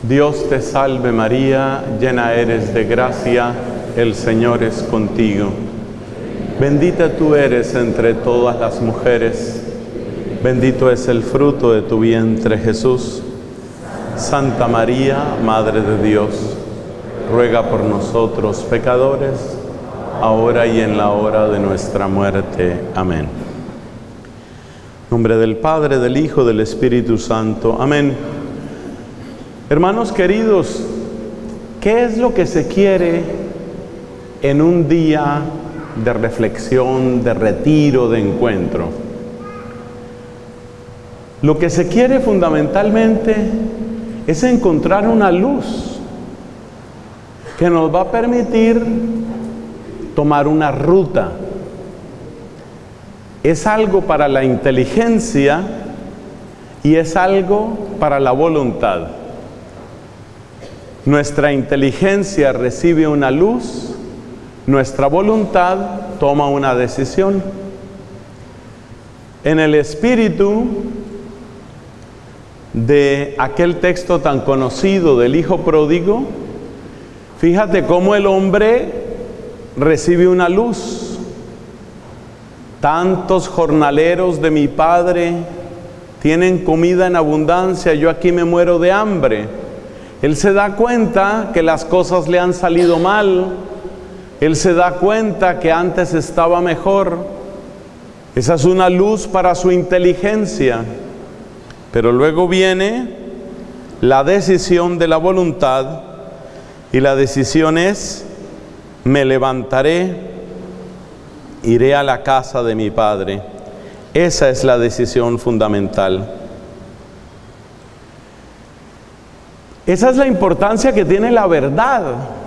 Dios te salve María, llena eres de gracia, el Señor es contigo. Bendita tú eres entre todas las mujeres, bendito es el fruto de tu vientre Jesús. Santa María, Madre de Dios, ruega por nosotros pecadores, ahora y en la hora de nuestra muerte. Amén. En nombre del Padre, del Hijo, del Espíritu Santo. Amén. Hermanos queridos, ¿qué es lo que se quiere en un día de reflexión, de retiro, de encuentro? Lo que se quiere fundamentalmente es encontrar una luz que nos va a permitir tomar una ruta. Es algo para la inteligencia y es algo para la voluntad. Nuestra inteligencia recibe una luz, nuestra voluntad toma una decisión. En el espíritu de aquel texto tan conocido del Hijo Pródigo, fíjate cómo el hombre recibe una luz. Tantos jornaleros de mi Padre tienen comida en abundancia, yo aquí me muero de hambre. Él se da cuenta que las cosas le han salido mal. Él se da cuenta que antes estaba mejor. Esa es una luz para su inteligencia. Pero luego viene la decisión de la voluntad, y la decisión es: me levantaré, iré a la casa de mi Padre. Esa es la decisión fundamental. Esa es la importancia que tiene la verdad.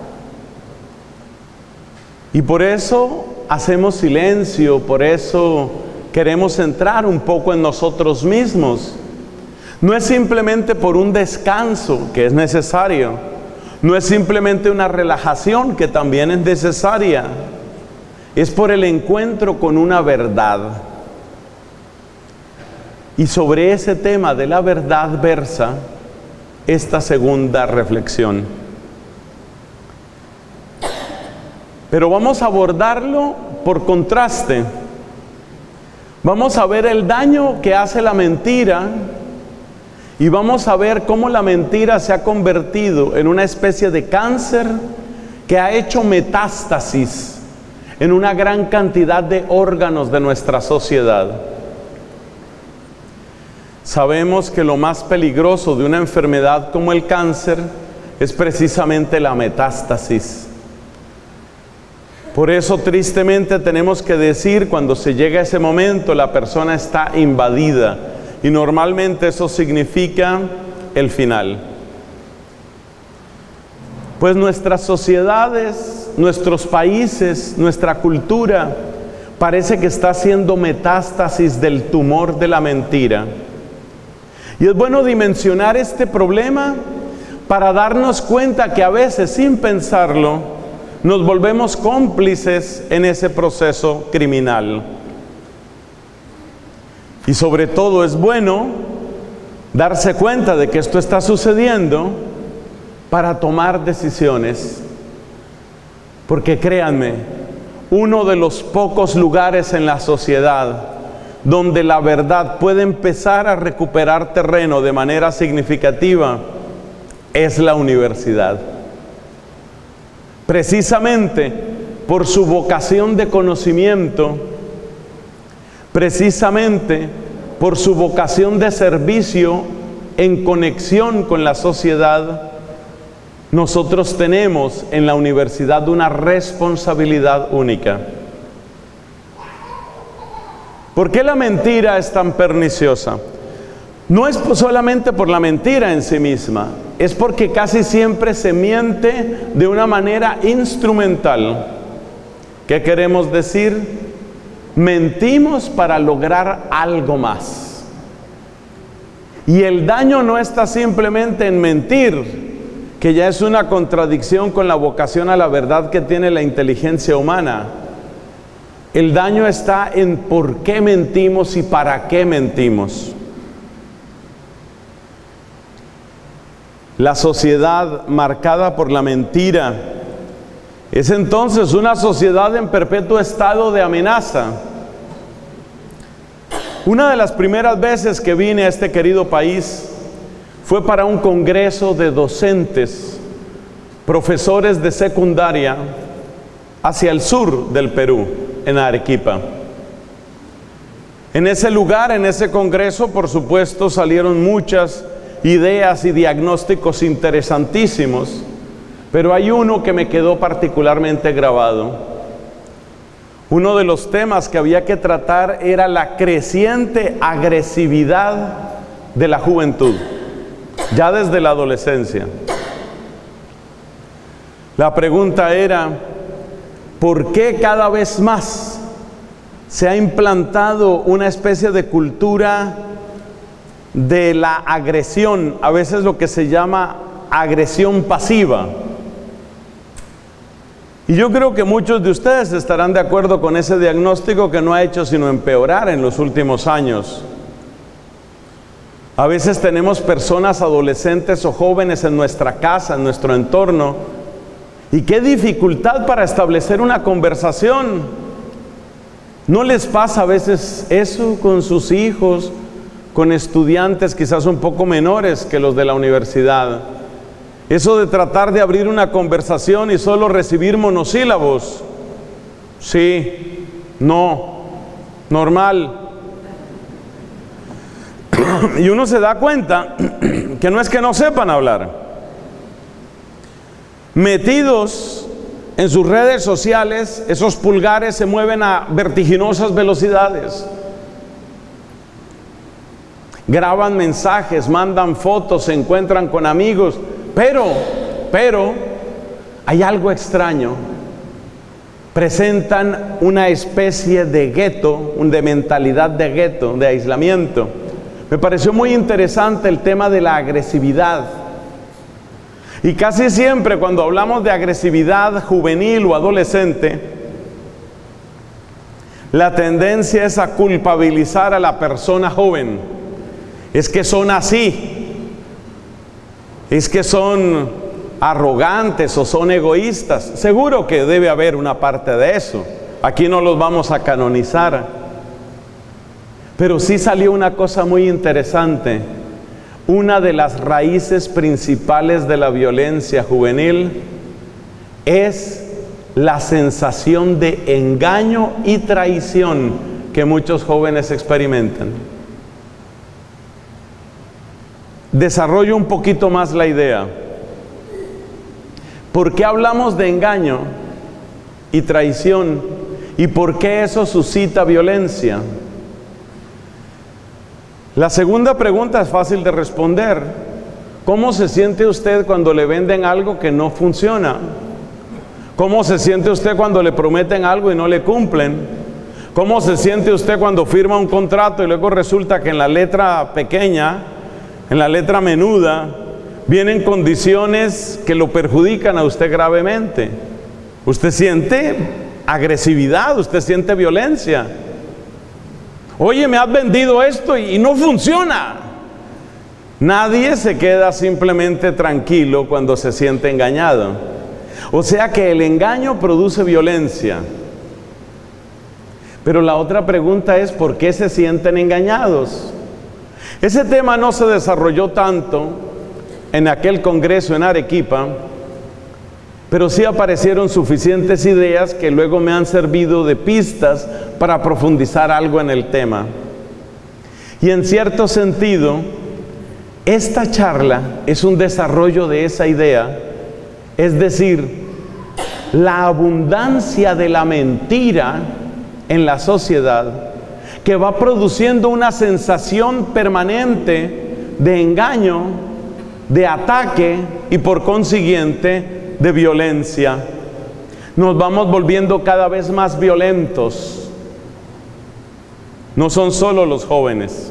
Y por eso hacemos silencio, por eso queremos entrar un poco en nosotros mismos. No es simplemente por un descanso, que es necesario. No es simplemente una relajación, que también es necesaria. Es por el encuentro con una verdad. Y sobre ese tema de la verdad versa esta segunda reflexión. Pero vamos a abordarlo por contraste. Vamos a ver el daño que hace la mentira y vamos a ver cómo la mentira se ha convertido en una especie de cáncer que ha hecho metástasis en una gran cantidad de órganos de nuestra sociedad. Sabemos que lo más peligroso de una enfermedad como el cáncer es precisamente la metástasis. Por eso tristemente tenemos que decir, cuando se llega a ese momento, la persona está invadida, y normalmente eso significa el final. Pues nuestras sociedades, nuestros países, nuestra cultura parece que está haciendo metástasis del tumor de la mentira. Y es bueno dimensionar este problema para darnos cuenta que a veces, sin pensarlo, nos volvemos cómplices en ese proceso criminal. Y sobre todo es bueno darse cuenta de que esto está sucediendo para tomar decisiones. Porque créanme, uno de los pocos lugares en la sociedad donde la verdad puede empezar a recuperar terreno de manera significativa es la universidad. Precisamente por su vocación de conocimiento, precisamente por su vocación de servicio en conexión con la sociedad, nosotros tenemos en la universidad una responsabilidad única. ¿Por qué la mentira es tan perniciosa? No es solamente por la mentira en sí misma, es porque casi siempre se miente de una manera instrumental. ¿Qué queremos decir? Mentimos para lograr algo más. Y el daño no está simplemente en mentir, que ya es una contradicción con la vocación a la verdad que tiene la inteligencia humana. El daño está en por qué mentimos y para qué mentimos. la sociedad marcada por la mentira, es entonces una sociedad en perpetuo estado de amenaza. Una de las primeras veces que vine a este querido país fue para un congreso de docentes, profesores de secundaria, hacia el sur del Perú, en Arequipa. En ese lugar, en ese congreso, por supuesto, salieron muchas ideas y diagnósticos interesantísimos, pero hay uno que me quedó particularmente grabado. Uno de los temas que había que tratar era la creciente agresividad de la juventud, ya desde la adolescencia. La pregunta era, ¿por qué cada vez más se ha implantado una especie de cultura de la agresión, a veces lo que se llama agresión pasiva? Y yo creo que muchos de ustedes estarán de acuerdo con ese diagnóstico, que no ha hecho sino empeorar en los últimos años. A veces tenemos personas adolescentes o jóvenes en nuestra casa, en nuestro entorno, y qué dificultad para establecer una conversación. ¿No les pasa a veces eso con sus hijos, con estudiantes quizás un poco menores que los de la universidad? Eso de tratar de abrir una conversación y solo recibir monosílabos. Sí, no, normal. Y uno se da cuenta que no es que no sepan hablar. Metidos en sus redes sociales, esos pulgares se mueven a vertiginosas velocidades. Graban mensajes, mandan fotos, se encuentran con amigos. Pero, hay algo extraño. Presentan una especie de gueto, de mentalidad de gueto, de aislamiento. Me pareció muy interesante el tema de la agresividad. Y casi siempre cuando hablamos de agresividad juvenil o adolescente, la tendencia es a culpabilizar a la persona joven. Es que son así. Es que son arrogantes o son egoístas. Seguro que debe haber una parte de eso. Aquí no los vamos a canonizar. Pero sí salió una cosa muy interesante. Una de las raíces principales de la violencia juvenil es la sensación de engaño y traición que muchos jóvenes experimentan. Desarrollo un poquito más la idea. ¿Por qué hablamos de engaño y traición? ¿Y por qué eso suscita violencia? La segunda pregunta es fácil de responder. ¿Cómo se siente usted cuando le venden algo que no funciona? ¿Cómo se siente usted cuando le prometen algo y no le cumplen? ¿Cómo se siente usted cuando firma un contrato y luego resulta que en la letra pequeña, en la letra menuda, vienen condiciones que lo perjudican a usted gravemente? Usted siente agresividad, usted siente violencia. Oye, me has vendido esto y no funciona. Nadie se queda simplemente tranquilo cuando se siente engañado. O sea que el engaño produce violencia. Pero la otra pregunta es, ¿por qué se sienten engañados? Ese tema no se desarrolló tanto en aquel congreso en Arequipa, pero sí aparecieron suficientes ideas que luego me han servido de pistas para profundizar algo en el tema. Y en cierto sentido, esta charla es un desarrollo de esa idea, es decir, la abundancia de la mentira en la sociedad, que va produciendo una sensación permanente de engaño, de ataque y por consiguiente de violencia. Nos vamos volviendo cada vez más violentos. No son solo los jóvenes.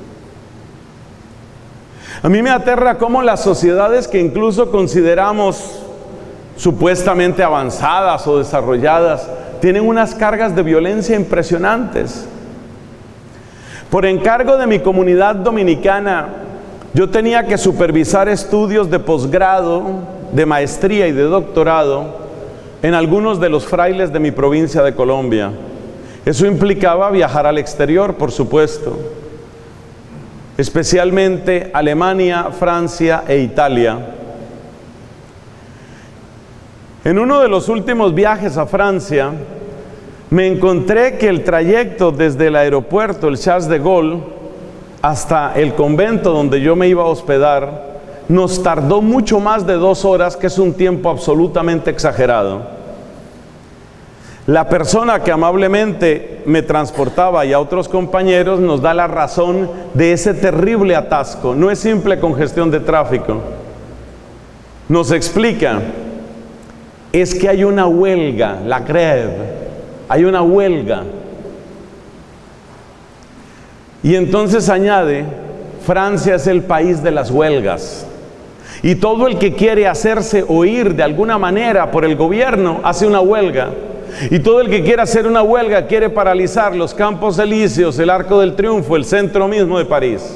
A mí me aterra cómo las sociedades que incluso consideramos supuestamente avanzadas o desarrolladas tienen unas cargas de violencia impresionantes. Por encargo de mi comunidad dominicana, yo tenía que supervisar estudios de posgrado, de maestría y de doctorado en algunos de los frailes de mi provincia de Colombia. Eso implicaba viajar al exterior, por supuesto, especialmente Alemania, Francia e Italia. En uno de los últimos viajes a Francia, me encontré que el trayecto desde el aeropuerto, el Charles de Gaulle, hasta el convento donde yo me iba a hospedar, nos tardó mucho más de 2 horas, que es un tiempo absolutamente exagerado. La persona que amablemente me transportaba y a otros compañeros nos da la razón de ese terrible atasco. No es simple congestión de tráfico. Nos explica, es que hay una huelga, la grève, hay una huelga. Y entonces añade, Francia es el país de las huelgas. Y todo el que quiere hacerse oír de alguna manera por el gobierno hace una huelga. Y todo el que quiere hacer una huelga quiere paralizar los Campos Elíseos, el Arco del Triunfo, el centro mismo de París.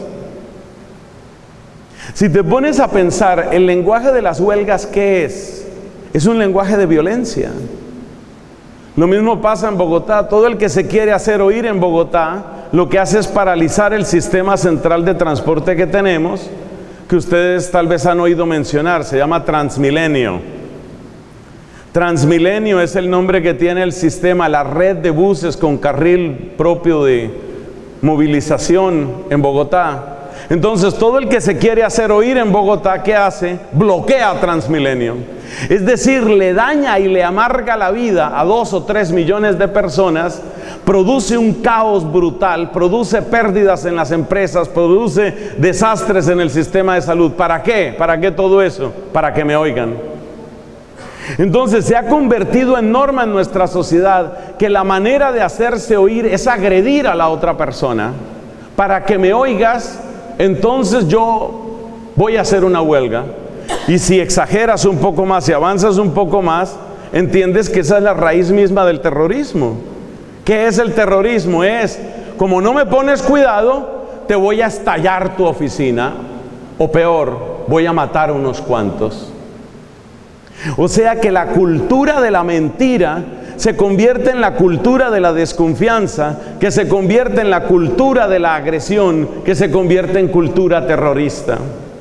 Si te pones a pensar, el lenguaje de las huelgas, ¿qué es? Es un lenguaje de violencia. Lo mismo pasa en Bogotá. Todo el que se quiere hacer oír en Bogotá, lo que hace es paralizar el sistema central de transporte que tenemos, que ustedes tal vez han oído mencionar, se llama Transmilenio. Transmilenio es el nombre que tiene el sistema, la red de buses con carril propio de movilización en Bogotá. Entonces, todo el que se quiere hacer oír en Bogotá, ¿qué hace? Bloquea Transmilenio. Es decir, le daña y le amarga la vida a 2 o 3 millones de personas, produce un caos brutal, produce pérdidas en las empresas, produce desastres en el sistema de salud. ¿Para qué? ¿Para qué todo eso? Para que me oigan. Entonces se ha convertido en norma en nuestra sociedad que la manera de hacerse oír es agredir a la otra persona. Para que me oigas, entonces yo voy a hacer una huelga. Y si exageras un poco más y avanzas un poco más, entiendes que esa es la raíz misma del terrorismo. ¿Qué es el terrorismo? Es, como no me pones cuidado, te voy a estallar tu oficina, o peor, voy a matar a unos cuantos. O sea que la cultura de la mentira se convierte en la cultura de la desconfianza, que se convierte en la cultura de la agresión, que se convierte en cultura terrorista.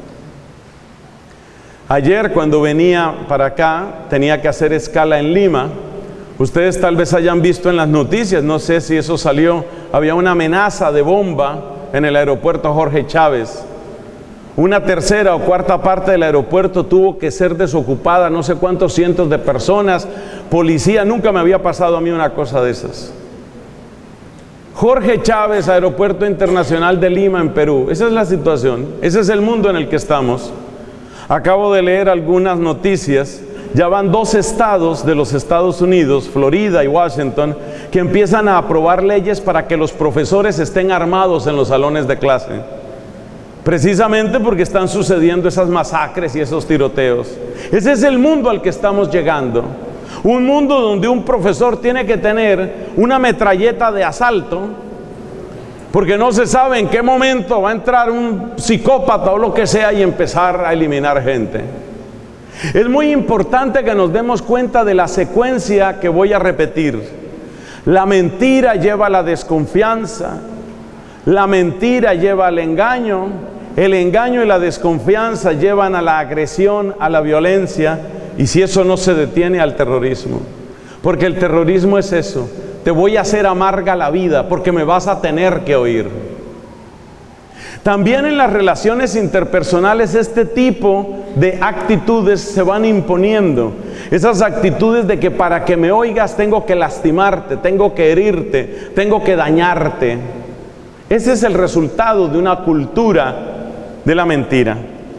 Ayer, cuando venía para acá, tenía que hacer escala en Lima. Ustedes tal vez hayan visto en las noticias, no sé si eso salió, había una amenaza de bomba en el aeropuerto Jorge Chávez. Una tercera o cuarta parte del aeropuerto tuvo que ser desocupada, no sé cuántos cientos de personas, policía. Nunca me había pasado a mí una cosa de esas. Jorge Chávez, Aeropuerto Internacional de Lima, en Perú. Esa es la situación, ese es el mundo en el que estamos. Acabo de leer algunas noticias. Ya van 2 estados de los Estados Unidos, Florida y Washington, que empiezan a aprobar leyes para que los profesores estén armados en los salones de clase. Precisamente porque están sucediendo esas masacres y esos tiroteos. Ese es el mundo al que estamos llegando. Un mundo donde un profesor tiene que tener una metralleta de asalto, porque no se sabe en qué momento va a entrar un psicópata o lo que sea y empezar a eliminar gente. Es muy importante que nos demos cuenta de la secuencia que voy a repetir. La mentira lleva a la desconfianza, la mentira lleva al engaño, el engaño y la desconfianza llevan a la agresión, a la violencia, y si eso no se detiene, al terrorismo. Porque el terrorismo es eso: te voy a hacer amarga la vida porque me vas a tener que oír. También en las relaciones interpersonales este tipo de actitudes se van imponiendo. Esas actitudes de que para que me oigas tengo que lastimarte, tengo que herirte, tengo que dañarte. Ese es el resultado de una cultura de la mentira.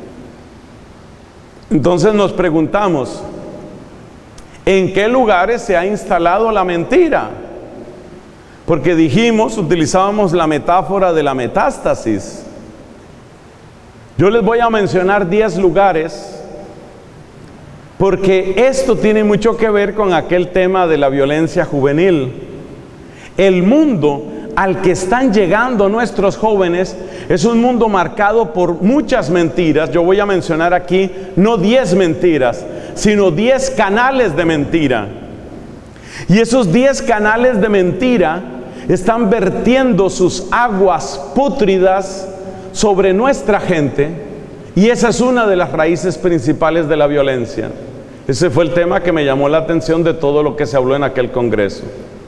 Entonces nos preguntamos, ¿en qué lugares se ha instalado la mentira? Porque utilizábamos la metáfora de la metástasis. Yo les voy a mencionar 10 lugares, porque esto tiene mucho que ver con aquel tema de la violencia juvenil. El mundo al que están llegando nuestros jóvenes es un mundo marcado por muchas mentiras. Yo voy a mencionar aquí no 10 mentiras, sino 10 canales de mentira. Y esos 10 canales de mentira están vertiendo sus aguas pútridas sobre nuestra gente, y esa es una de las raíces principales de la violencia. Ese fue el tema que me llamó la atención de todo lo que se habló en aquel congreso.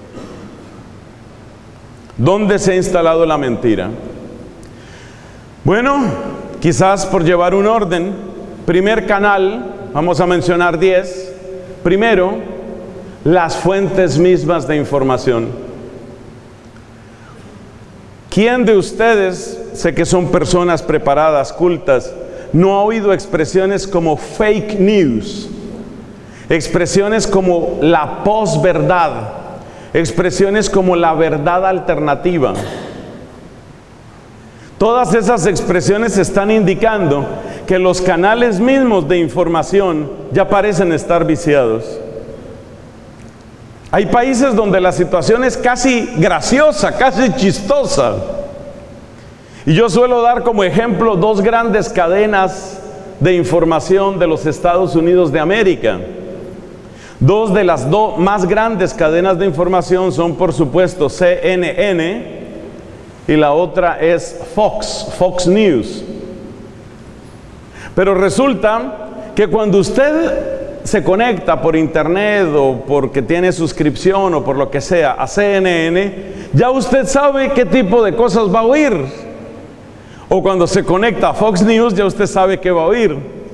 ¿Dónde se ha instalado la mentira? Bueno, quizás por llevar un orden. Primer canal, vamos a mencionar 10. Primero, las fuentes mismas de información. ¿Quién de ustedes, sé que son personas preparadas, cultas, no ha oído expresiones como fake news? Expresiones como la posverdad, expresiones como la verdad alternativa. Todas esas expresiones están indicando que los canales mismos de información ya parecen estar viciados. Hay países donde la situación es casi graciosa, casi chistosa. Y yo suelo dar como ejemplo 2 grandes cadenas de información de los Estados Unidos de América. 2 de las más grandes cadenas de información son, por supuesto, CNN, y la otra es Fox News. Pero resulta que cuando usted se conecta por internet o porque tiene suscripción o por lo que sea a CNN, ya usted sabe qué tipo de cosas va a oír. O cuando se conecta a Fox News, ya usted sabe qué va a oír.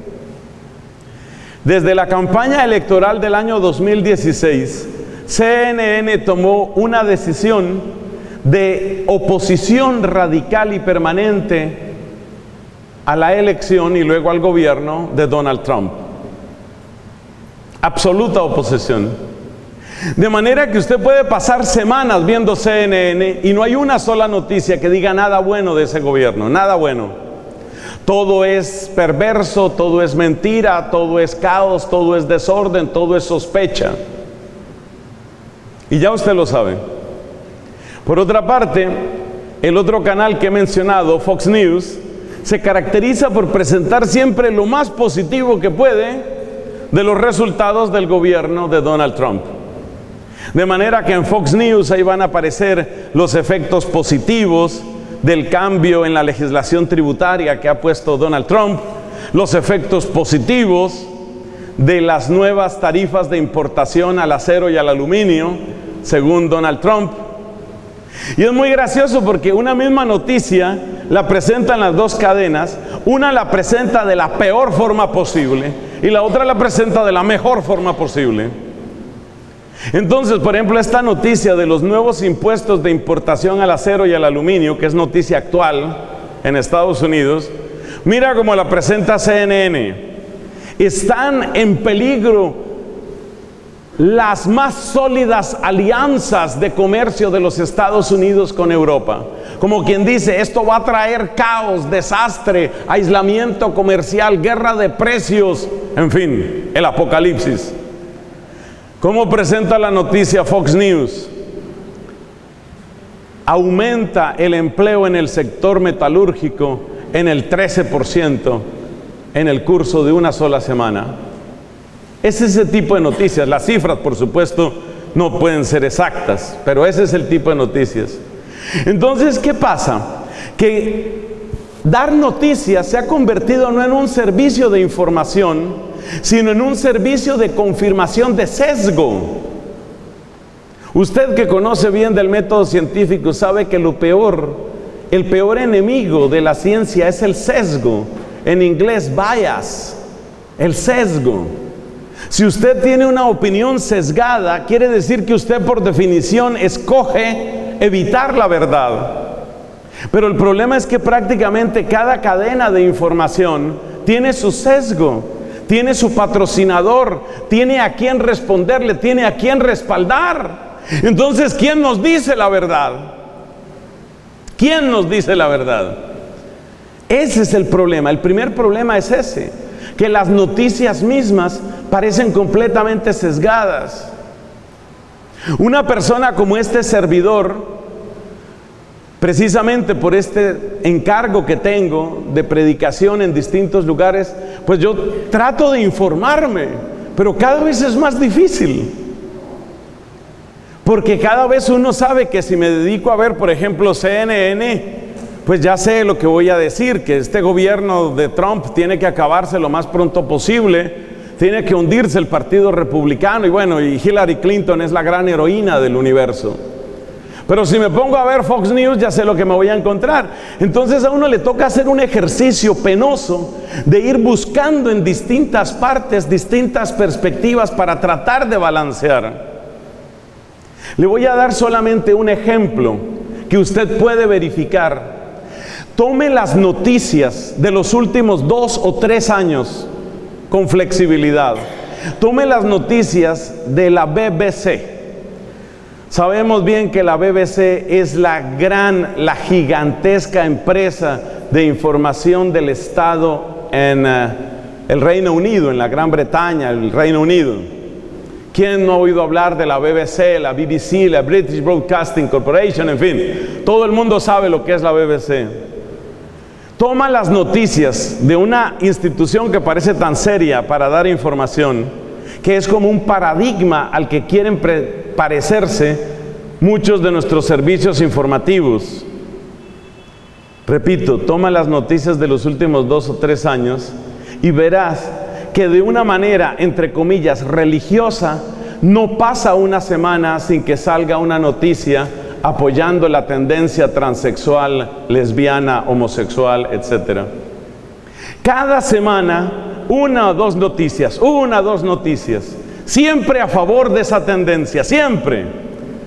Desde la campaña electoral del año 2016, CNN tomó una decisión de oposición radical y permanente a la elección y luego al gobierno de Donald Trump. Absoluta oposición. De manera que usted puede pasar semanas viendo CNN y no hay una sola noticia que diga nada bueno de ese gobierno, nada bueno. Todo es perverso, todo es mentira, todo es caos, todo es desorden, todo es sospecha. Y ya usted lo sabe. Por otra parte, el otro canal que he mencionado, Fox News, se caracteriza por presentar siempre lo más positivo que puede de los resultados del gobierno de Donald Trump. De manera que en Fox News ahí van a aparecer los efectos positivos del cambio en la legislación tributaria que ha puesto Donald Trump, los efectos positivos de las nuevas tarifas de importación al acero y al aluminio, según Donald Trump. Y es muy gracioso porque una misma noticia la presentan las 2 cadenas, una la presenta de la peor forma posible y la otra la presenta de la mejor forma posible. Entonces, por ejemplo, esta noticia de los nuevos impuestos de importación al acero y al aluminio, que es noticia actual en Estados Unidos, mira cómo la presenta CNN. Están en peligro las más sólidas alianzas de comercio de los Estados Unidos con Europa. Como quien dice, esto va a traer caos, desastre, aislamiento comercial, guerra de precios, en fin, el apocalipsis. ¿Cómo presenta la noticia Fox News? Aumenta el empleo en el sector metalúrgico en el 13% en el curso de una sola semana. Es ese tipo de noticias. Las cifras, por supuesto, no pueden ser exactas, pero ese es el tipo de noticias. Entonces, ¿qué pasa? Que dar noticias se ha convertido no en un servicio de información, sino en un servicio de confirmación de sesgo. Usted que conoce bien del método científico sabe que el peor enemigo de la ciencia es el sesgo. En inglés, bias, el sesgo. Si usted tiene una opinión sesgada, quiere decir que usted por definición escoge evitar la verdad. Pero el problema es que prácticamente cada cadena de información tiene su sesgo, tiene su patrocinador, tiene a quién responderle, tiene a quién respaldar. Entonces, ¿quién nos dice la verdad? ¿Quién nos dice la verdad? Ese es el problema. El primer problema es ese, que las noticias mismas parecen completamente sesgadas. Una persona como este servidor Precisamente por este encargo que tengo de predicación en distintos lugares, pues yo trato de informarme, pero cada vez es más difícil. Porque cada vez uno sabe que si me dedico a ver, por ejemplo, CNN, pues ya sé lo que voy a decir, que este gobierno de Trump tiene que acabarse lo más pronto posible, tiene que hundirse el Partido Republicano, y bueno, y Hillary Clinton es la gran heroína del universo. Pero si me pongo a ver Fox News, ya sé lo que me voy a encontrar. Entonces a uno le toca hacer un ejercicio penoso de ir buscando en distintas partes, distintas perspectivas para tratar de balancear. Le voy a dar solamente un ejemplo que usted puede verificar. Tome las noticias de los últimos 2 o 3 años con flexibilidad. Tome las noticias de la BBC. Sabemos bien que la BBC es la gigantesca empresa de información del Estado en el Reino Unido, en la Gran Bretaña, el Reino Unido. ¿Quién no ha oído hablar de la BBC, la BBC, la British Broadcasting Corporation? En fin, todo el mundo sabe lo que es la BBC. Toma las noticias de una institución que parece tan seria para dar información, que es como un paradigma al que quieren parecerse muchos de nuestros servicios informativos. Repito, toma las noticias de los últimos 2 o 3 años y verás que de una manera, entre comillas, religiosa, no pasa una semana sin que salga una noticia apoyando la tendencia transexual, lesbiana, homosexual, etc. Cada semana, 1 o 2 noticias, siempre a favor de esa tendencia, siempre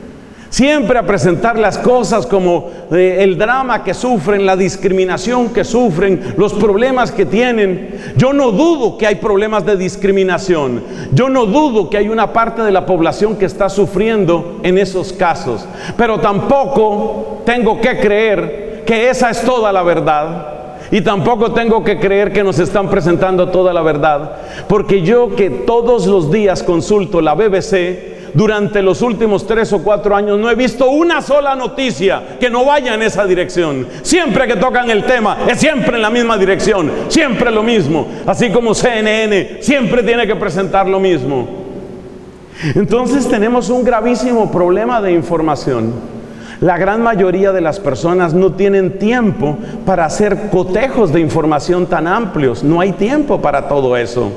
a presentar las cosas como el drama que sufren, la discriminación que sufren, los problemas que tienen. Yo no dudo que hay problemas de discriminación, yo no dudo que hay una parte de la población que está sufriendo en esos casos, pero tampoco tengo que creer que esa es toda la verdad. Y tampoco tengo que creer que nos están presentando toda la verdad, porque yo que todos los días consulto la BBC, durante los últimos 3 o 4 años no he visto una sola noticia que no vaya en esa dirección. Siempre que tocan el tema es siempre en la misma dirección, siempre lo mismo. Así como CNN siempre tiene que presentar lo mismo. Entonces tenemos un gravísimo problema de información. La gran mayoría de las personas no tienen tiempo para hacer cotejos de información tan amplios. No hay tiempo para todo eso.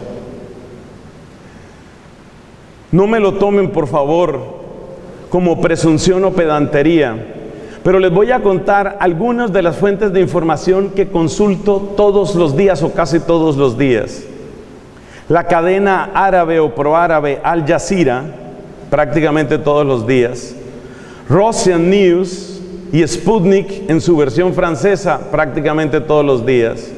No me lo tomen, por favor, como presunción o pedantería, pero les voy a contar algunas de las fuentes de información que consulto todos los días o casi todos los días. La cadena árabe o proárabe Al Jazeera, prácticamente todos los días. Russian News y Sputnik en su versión francesa, prácticamente todos los días.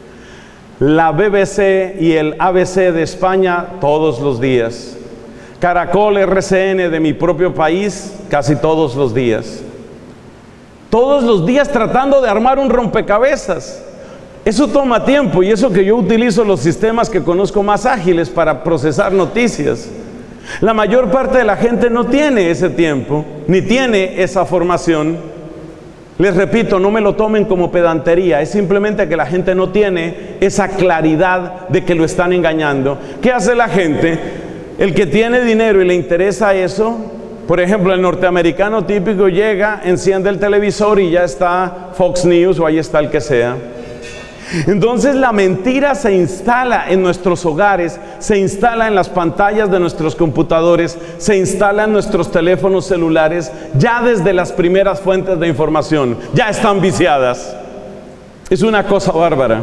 La BBC y el ABC de España, todos los días. Caracol RCN de mi propio país, casi todos los días. Todos los días tratando de armar un rompecabezas. Eso toma tiempo, y eso que yo utilizo los sistemas que conozco más ágiles para procesar noticias. La mayor parte de la gente no tiene ese tiempo, ni tiene esa formación. Les repito, no me lo tomen como pedantería, es simplemente que la gente no tiene esa claridad de que lo están engañando. ¿Qué hace la gente? El que tiene dinero y le interesa eso, por ejemplo, el norteamericano típico llega, enciende el televisor y ya está Fox News o ahí está el que sea. Entonces la mentira se instala en nuestros hogares, se instala en las pantallas de nuestros computadores, se instala en nuestros teléfonos celulares, ya desde las primeras fuentes de información, ya están viciadas. Es una cosa bárbara.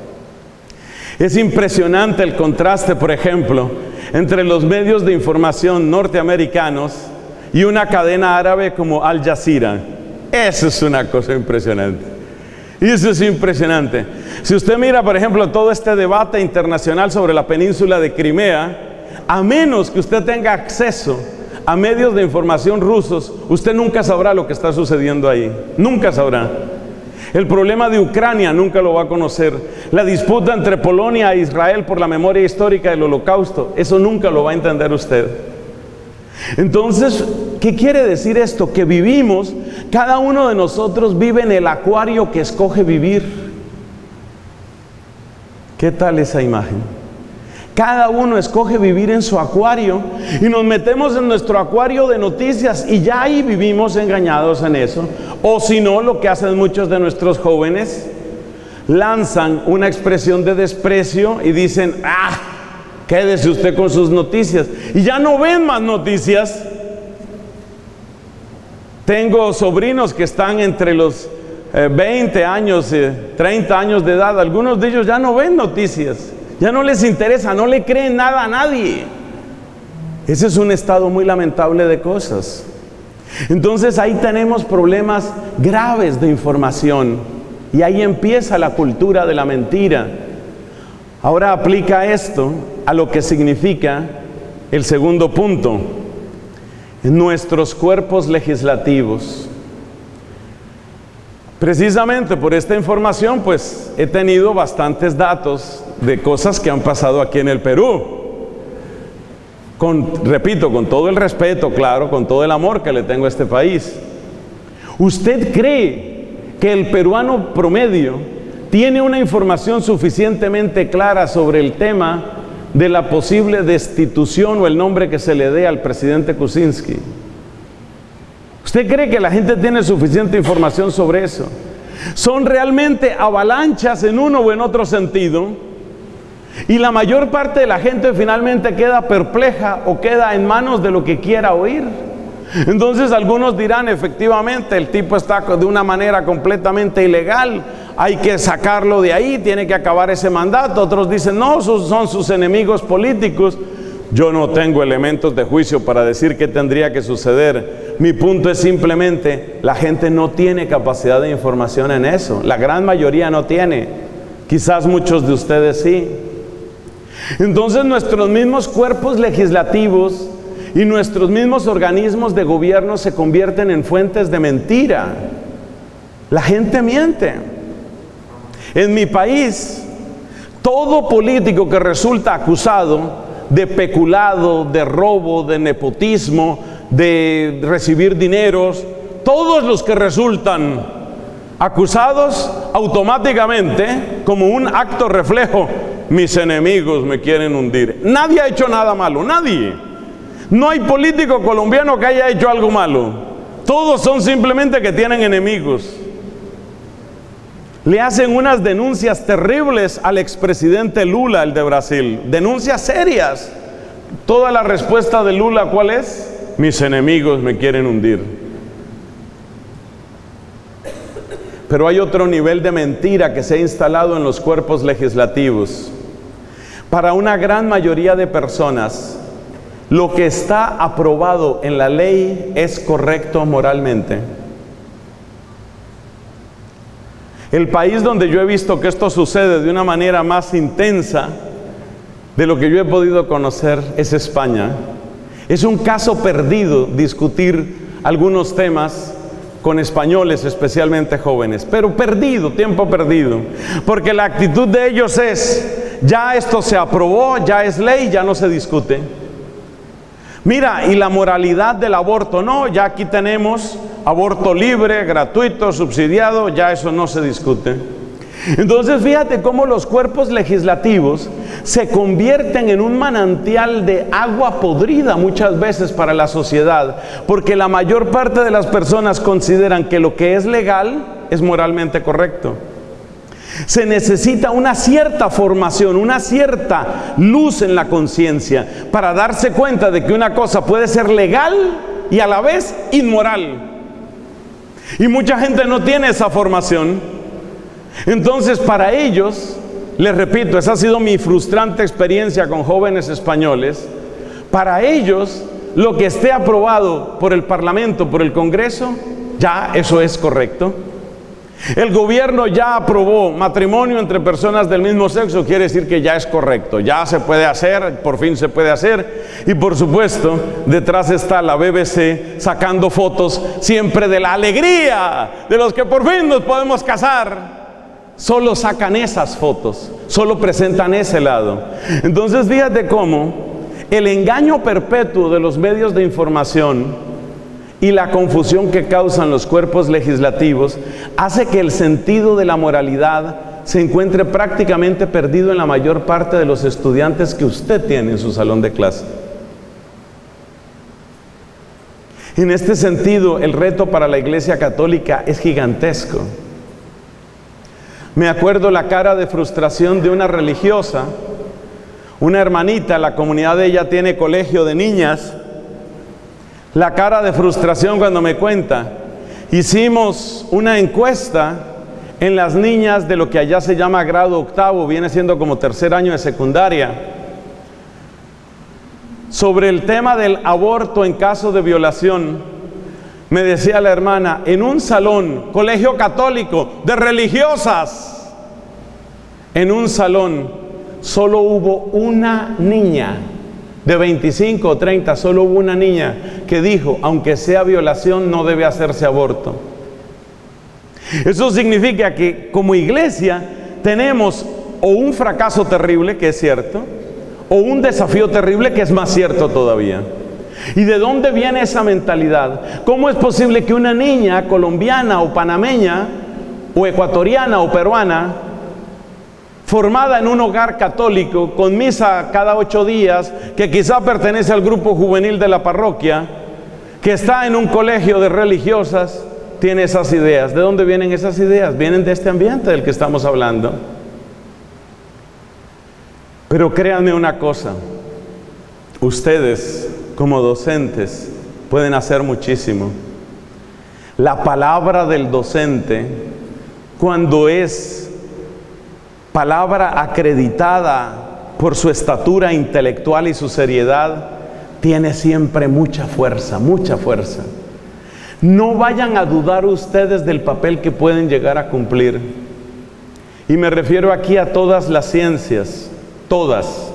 Es impresionante el contraste, por ejemplo, entre los medios de información norteamericanos y una cadena árabe como Al Jazeera. Eso es una cosa impresionante. Eso es impresionante. Si usted mira, por ejemplo, todo este debate internacional sobre la península de Crimea, a menos que usted tenga acceso a medios de información rusos, usted nunca sabrá lo que está sucediendo ahí. Nunca sabrá. El problema de Ucrania nunca lo va a conocer. La disputa entre Polonia e Israel por la memoria histórica del Holocausto, eso nunca lo va a entender usted. Entonces, ¿qué quiere decir esto? Que vivimos Cada uno de nosotros vive en el acuario que escoge vivir. ¿Qué tal esa imagen? Cada uno escoge vivir en su acuario y nos metemos en nuestro acuario de noticias y ya ahí vivimos engañados en eso. O si no, lo que hacen muchos de nuestros jóvenes, lanzan una expresión de desprecio y dicen, quédese usted con sus noticias. Y ya no ven más noticias. Tengo sobrinos que están entre los 20 años, 30 años de edad. Algunos de ellos ya no ven noticias. Ya no les interesa, no le creen nada a nadie. Ese es un estado muy lamentable de cosas. Entonces ahí tenemos problemas graves de información. Y ahí empieza la cultura de la mentira. Ahora aplica esto a lo que significa el segundo punto. Nuestros cuerpos legislativos. Precisamente por esta información, pues he tenido bastantes datos de cosas que han pasado aquí en el Perú. Repito, con todo el respeto, claro, con todo el amor que le tengo a este país. ¿Usted cree que el peruano promedio tiene una información suficientemente clara sobre el tema de la posible destitución o el nombre que se le dé al presidente Kuczynski? ¿Usted cree que la gente tiene suficiente información sobre eso? Son realmente avalanchas en uno o en otro sentido, y la mayor parte de la gente finalmente queda perpleja o queda en manos de lo que quiera oír. Entonces algunos dirán, efectivamente, el tipo está de una manera completamente ilegal, hay que sacarlo de ahí, tiene que acabar ese mandato. Otros dicen, no, son sus enemigos políticos. Yo no tengo elementos de juicio para decir qué tendría que suceder. Mi punto es simplemente, la gente no tiene capacidad de información en eso. La gran mayoría no tiene. Quizás muchos de ustedes sí. Entonces nuestros mismos cuerpos legislativos y nuestros mismos organismos de gobierno se convierten en fuentes de mentira. La gente miente. En mi país, todo político que resulta acusado de peculado, de robo, de nepotismo, de recibir dineros, todos los que resultan acusados, automáticamente, como un acto reflejo, mis enemigos me quieren hundir. Nadie ha hecho nada malo, nadie. No hay político colombiano que haya hecho algo malo. Todos son simplemente que tienen enemigos. Le hacen unas denuncias terribles al expresidente Lula, el de Brasil. Denuncias serias. Toda la respuesta de Lula, ¿cuál es? Mis enemigos me quieren hundir. Pero hay otro nivel de mentira que se ha instalado en los cuerpos legislativos. Para una gran mayoría de personas, lo que está aprobado en la ley es correcto moralmente. El país donde yo he visto que esto sucede de una manera más intensa de lo que yo he podido conocer es España. Es un caso perdido discutir algunos temas con españoles, especialmente jóvenes, pero perdido, tiempo perdido, porque la actitud de ellos es, ya esto se aprobó, ya es ley, ya no se discute. Mira, y la moralidad del aborto, no, ya aquí tenemos aborto libre, gratuito, subsidiado, ya eso no se discute. Entonces fíjate cómo los cuerpos legislativos se convierten en un manantial de agua podrida muchas veces para la sociedad, porque la mayor parte de las personas consideran que lo que es legal es moralmente correcto. Se necesita una cierta formación, una cierta luz en la conciencia para darse cuenta de que una cosa puede ser legal y a la vez inmoral. Y mucha gente no tiene esa formación. Entonces para ellos, les repito, esa ha sido mi frustrante experiencia con jóvenes españoles. Para ellos, lo que esté aprobado por el Parlamento, por el Congreso, ya eso es correcto. El gobierno ya aprobó matrimonio entre personas del mismo sexo, quiere decir que ya es correcto, ya se puede hacer, por fin se puede hacer. Y por supuesto, detrás está la BBC sacando fotos siempre de la alegría de los que por fin nos podemos casar. Solo sacan esas fotos, solo presentan ese lado. Entonces fíjate cómo el engaño perpetuo de los medios de información y la confusión que causan los cuerpos legislativos hace que el sentido de la moralidad se encuentre prácticamente perdido en la mayor parte de los estudiantes que usted tiene en su salón de clase. En este sentido, el reto para la Iglesia Católica es gigantesco. Me acuerdo la cara de frustración de una religiosa, una hermanita, la comunidad de ella tiene colegio de niñas. La cara de frustración cuando me cuenta, hicimos una encuesta en las niñas de lo que allá se llama grado octavo, viene siendo como tercer año de secundaria, sobre el tema del aborto en caso de violación. Me decía la hermana, en un salón, colegio católico, de religiosas, en un salón solo hubo una niña, de 25 o 30, solo hubo una niña que dijo, aunque sea violación, no debe hacerse aborto. Eso significa que como iglesia tenemos o un fracaso terrible, que es cierto, o un desafío terrible, que es más cierto todavía. ¿Y de dónde viene esa mentalidad? ¿Cómo es posible que una niña colombiana o panameña, o ecuatoriana o peruana, formada en un hogar católico, con misa cada 8 días, que quizá pertenece al grupo juvenil de la parroquia, que está en un colegio de religiosas, tiene esas ideas? ¿De dónde vienen esas ideas? Vienen de este ambiente del que estamos hablando. Pero créanme una cosa, ustedes como docentes pueden hacer muchísimo. La palabra del docente, cuando es palabra acreditada por su estatura intelectual y su seriedad, tiene siempre mucha fuerza, mucha fuerza. No vayan a dudar ustedes del papel que pueden llegar a cumplir. Y me refiero aquí a todas las ciencias, todas.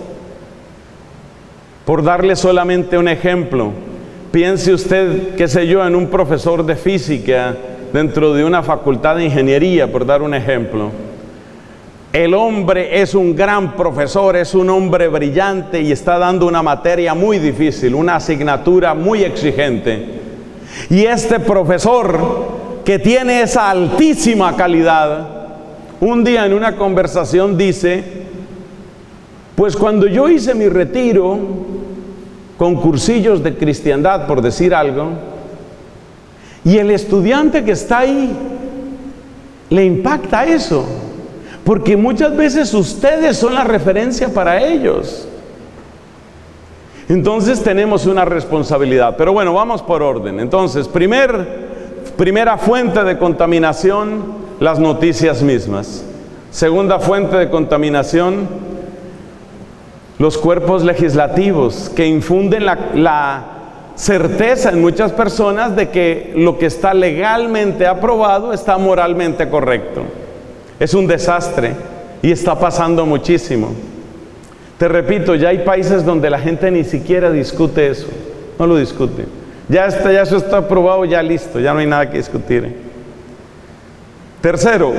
Por darle solamente un ejemplo, piense usted, qué sé yo, en un profesor de física dentro de una facultad de ingeniería, por dar un ejemplo. El hombre es un gran profesor, es un hombre brillante y está dando una materia muy difícil, una asignatura muy exigente. Y este profesor, que tiene esa altísima calidad, un día en una conversación dice, pues cuando yo hice mi retiro con cursillos de cristiandad, por decir algo, y el estudiante que está ahí, le impacta eso. Porque muchas veces ustedes son la referencia para ellos. Entonces tenemos una responsabilidad. Pero bueno, vamos por orden. Entonces, primera fuente de contaminación, las noticias mismas. Segunda fuente de contaminación, los cuerpos legislativos, que infunden la certeza en muchas personas de que lo que está legalmente aprobado está moralmente correcto. Es un desastre y está pasando muchísimo. Te repito, ya hay países donde la gente ni siquiera discute eso, no lo discute. Ya eso está aprobado, ya listo, ya no hay nada que discutir. Tercero,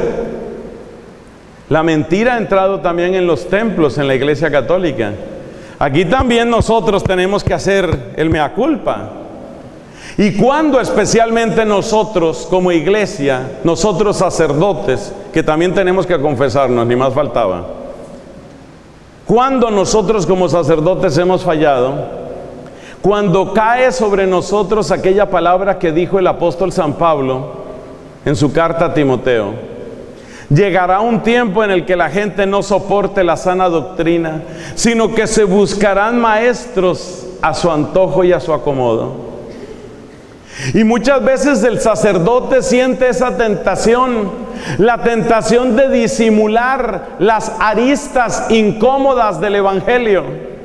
la mentira ha entrado también en los templos, en la Iglesia Católica. Aquí también nosotros tenemos que hacer el mea culpa. Y cuando especialmente nosotros como iglesia, nosotros sacerdotes, que también tenemos que confesarnos, ni más faltaba. Cuando nosotros como sacerdotes hemos fallado, cuando cae sobre nosotros aquella palabra que dijo el apóstol San Pablo en su carta a Timoteo, llegará un tiempo en el que la gente no soporte la sana doctrina, sino que se buscarán maestros a su antojo y a su acomodo. Y muchas veces el sacerdote siente esa tentación, la tentación de disimular las aristas incómodas del evangelio.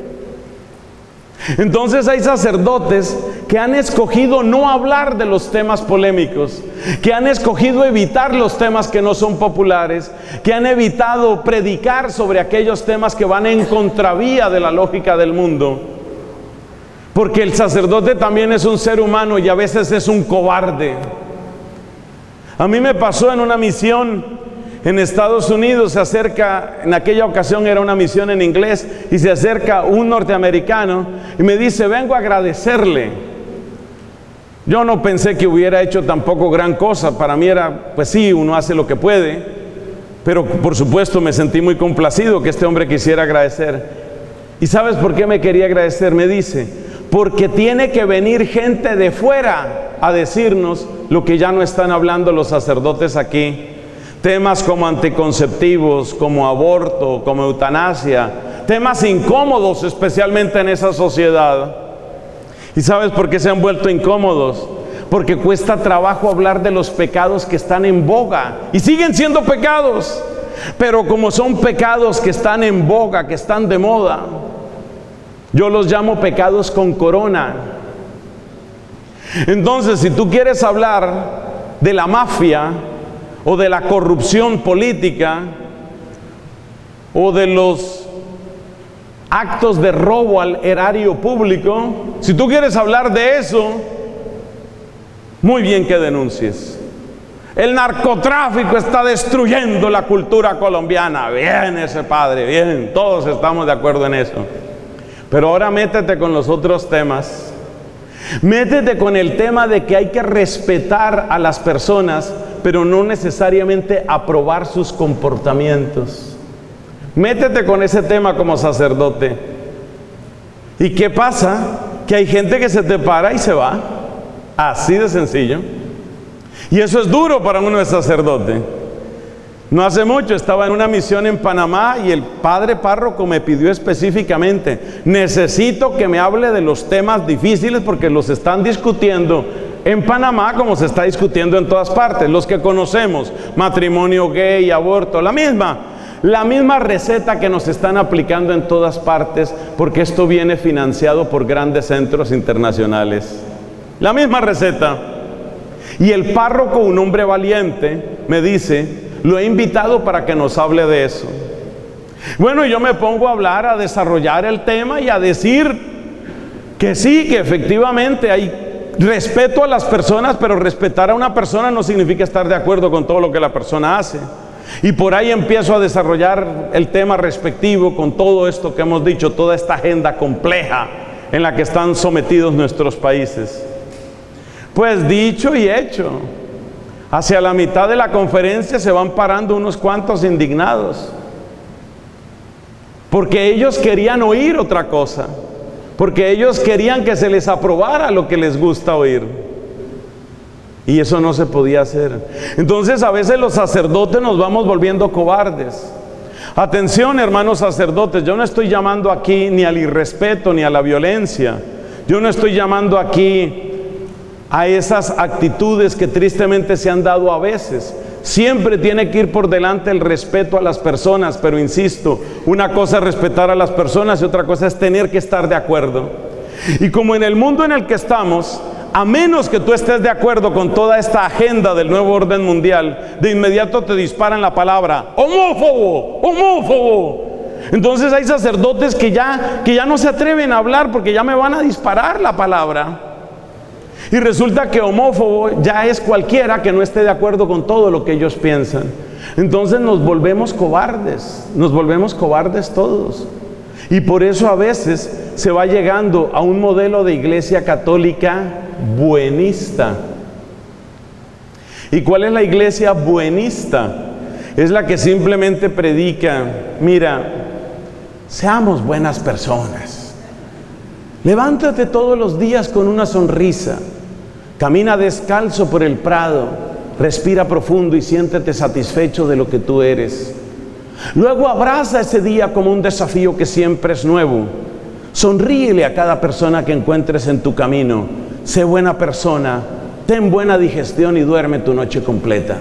Entonces hay sacerdotes que han escogido no hablar de los temas polémicos, que han escogido evitar los temas que no son populares, que han evitado predicar sobre aquellos temas que van en contravía de la lógica del mundo. Porque el sacerdote también es un ser humano y a veces es un cobarde. A mí me pasó en una misión en Estados Unidos, en aquella ocasión era una misión en inglés, y se acerca un norteamericano y me dice, vengo a agradecerle. Yo no pensé que hubiera hecho tampoco gran cosa. Para mí era, pues sí, uno hace lo que puede. Pero por supuesto me sentí muy complacido que este hombre quisiera agradecer. ¿Y sabes por qué me quería agradecer? Me dice, porque tiene que venir gente de fuera a decirnos lo que ya no están hablando los sacerdotes aquí. Temas como anticonceptivos, como aborto, como eutanasia, temas incómodos especialmente en esa sociedad. ¿Y sabes por qué se han vuelto incómodos? Porque cuesta trabajo hablar de los pecados que están en boga y siguen siendo pecados, pero como son pecados que están en boga, que están de moda, yo los llamo pecados con corona. Entonces, si tú quieres hablar de la mafia o de la corrupción política o de los actos de robo al erario público, si tú quieres hablar de eso, muy bien que denuncies. El narcotráfico está destruyendo la cultura colombiana. Bien ese padre, bien, todos estamos de acuerdo en eso. Pero ahora métete con los otros temas. Métete con el tema de que hay que respetar a las personas, pero no necesariamente aprobar sus comportamientos. Métete con ese tema como sacerdote. ¿Y qué pasa? Que hay gente que se te para y se va. Así de sencillo. Y eso es duro para uno de sacerdote. No hace mucho estaba en una misión en Panamá y el padre párroco me pidió específicamente, necesito que me hable de los temas difíciles porque los están discutiendo en Panamá como se está discutiendo en todas partes. Los que conocemos, matrimonio gay, aborto, la misma receta que nos están aplicando en todas partes, porque esto viene financiado por grandes centros internacionales. La misma receta. Y el párroco, un hombre valiente, me dice, lo he invitado para que nos hable de eso. Bueno, yo me pongo a hablar, a desarrollar el tema y a decir que sí, que efectivamente hay respeto a las personas, pero respetar a una persona no significa estar de acuerdo con todo lo que la persona hace. Y por ahí empiezo a desarrollar el tema respectivo con todo esto que hemos dicho, toda esta agenda compleja en la que están sometidos nuestros países. Pues dicho y hecho, hacia la mitad de la conferencia se van parando unos cuantos indignados, porque ellos querían oír otra cosa, porque ellos querían que se les aprobara lo que les gusta oír, y eso no se podía hacer. Entonces a veces los sacerdotes nos vamos volviendo cobardes. Atención, hermanos sacerdotes, yo no estoy llamando aquí ni al irrespeto ni a la violencia, yo no estoy llamando aquí a esas actitudes que tristemente se han dado a veces. Siempre tiene que ir por delante el respeto a las personas, pero insisto, una cosa es respetar a las personas y otra cosa es tener que estar de acuerdo. Y como en el mundo en el que estamos, a menos que tú estés de acuerdo con toda esta agenda del nuevo orden mundial, de inmediato te disparan la palabra homófobo, homófobo. Entonces hay sacerdotes que ya no se atreven a hablar porque ya me van a disparar la palabra. Y resulta que homófobo ya es cualquiera que no esté de acuerdo con todo lo que ellos piensan. Entonces nos volvemos cobardes todos. Y por eso a veces se va llegando a un modelo de iglesia católica buenista. ¿Y cuál es la iglesia buenista? Es la que simplemente predica, mira, seamos buenas personas. Levántate todos los días con una sonrisa. Camina descalzo por el prado, respira profundo y siéntete satisfecho de lo que tú eres. Luego abraza ese día como un desafío que siempre es nuevo. Sonríele a cada persona que encuentres en tu camino. Sé buena persona, ten buena digestión y duerme tu noche completa.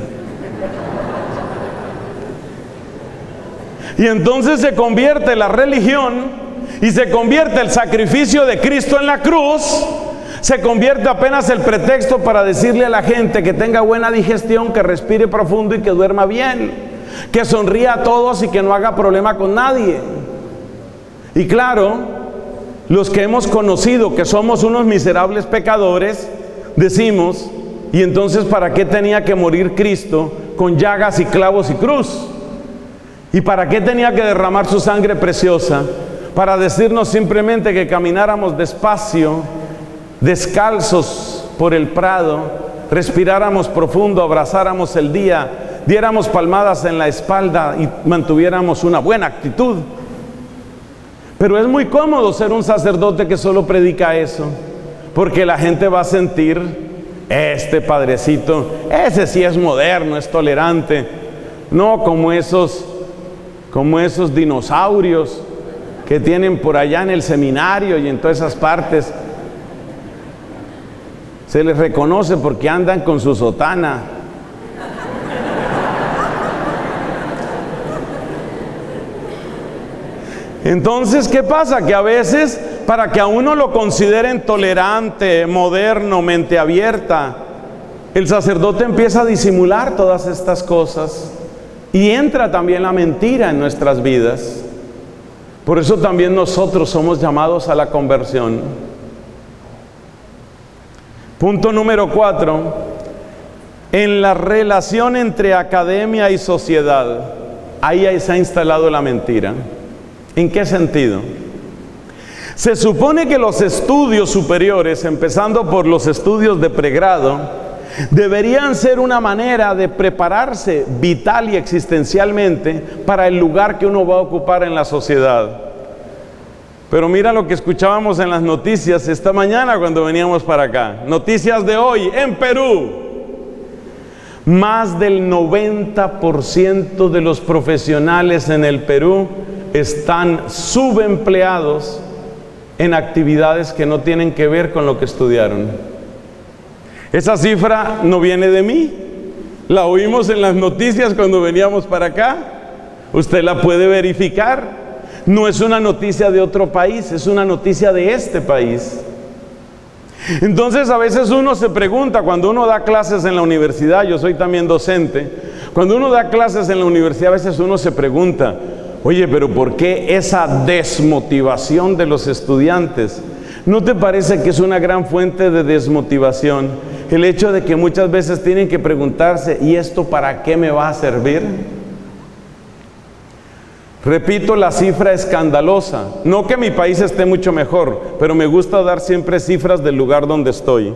Y entonces se convierte la religión y se convierte el sacrificio de Cristo en la cruz. Se convierte apenas el pretexto para decirle a la gente que tenga buena digestión, que respire profundo y que duerma bien, que sonría a todos y que no haga problema con nadie. Y claro, los que hemos conocido que somos unos miserables pecadores, decimos, ¿y entonces para qué tenía que morir Cristo con llagas y clavos y cruz? ¿Y para qué tenía que derramar su sangre preciosa? Para decirnos simplemente que camináramos despacio, descalzos por el prado, respiráramos profundo, abrazáramos el día, diéramos palmadas en la espalda y mantuviéramos una buena actitud. Pero es muy cómodo ser un sacerdote que solo predica eso, porque la gente va a sentir, este padrecito, ese sí es moderno, es tolerante, no como esos dinosaurios que tienen por allá en el seminario y en todas esas partes. Se les reconoce porque andan con su sotana. Entonces, ¿qué pasa? Que a veces, para que a uno lo consideren tolerante, moderno, mente abierta, el sacerdote empieza a disimular todas estas cosas y entra también la mentira en nuestras vidas. Por eso también nosotros somos llamados a la conversión. Punto número 4. En la relación entre academia y sociedad, ahí se ha instalado la mentira. ¿En qué sentido? Se supone que los estudios superiores, empezando por los estudios de pregrado, deberían ser una manera de prepararse vital y existencialmente para el lugar que uno va a ocupar en la sociedad. Pero mira lo que escuchábamos en las noticias esta mañana cuando veníamos para acá. Noticias de hoy en Perú. Más del 90% de los profesionales en el Perú están subempleados en actividades que no tienen que ver con lo que estudiaron. Esa cifra no viene de mí, la oímos en las noticias cuando veníamos para acá. Usted la puede verificar. No es una noticia de otro país, es una noticia de este país. Entonces a veces uno se pregunta, cuando uno da clases en la universidad, yo soy también docente, cuando uno da clases en la universidad a veces uno se pregunta, oye, pero ¿por qué esa desmotivación de los estudiantes? ¿No te parece que es una gran fuente de desmotivación el hecho de que muchas veces tienen que preguntarse, ¿y esto para qué me va a servir? Repito, la cifra escandalosa. No que mi país esté mucho mejor, pero me gusta dar siempre cifras del lugar donde estoy.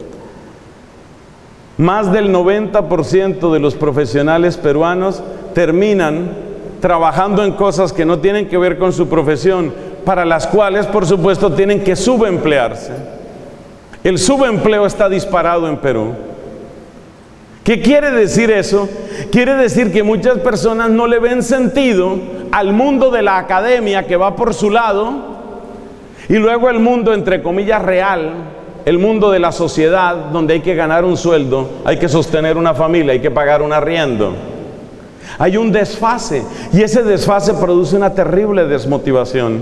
Más del 90% de los profesionales peruanos terminan trabajando en cosas que no tienen que ver con su profesión, para las cuales, por supuesto, tienen que subemplearse. El subempleo está disparado en Perú. ¿Qué quiere decir eso? Quiere decir que muchas personas no le ven sentido al mundo de la academia que va por su lado, y luego el mundo, entre comillas, real, el mundo de la sociedad, donde hay que ganar un sueldo, hay que sostener una familia, hay que pagar un arriendo. Hay un desfase, y ese desfase produce una terrible desmotivación.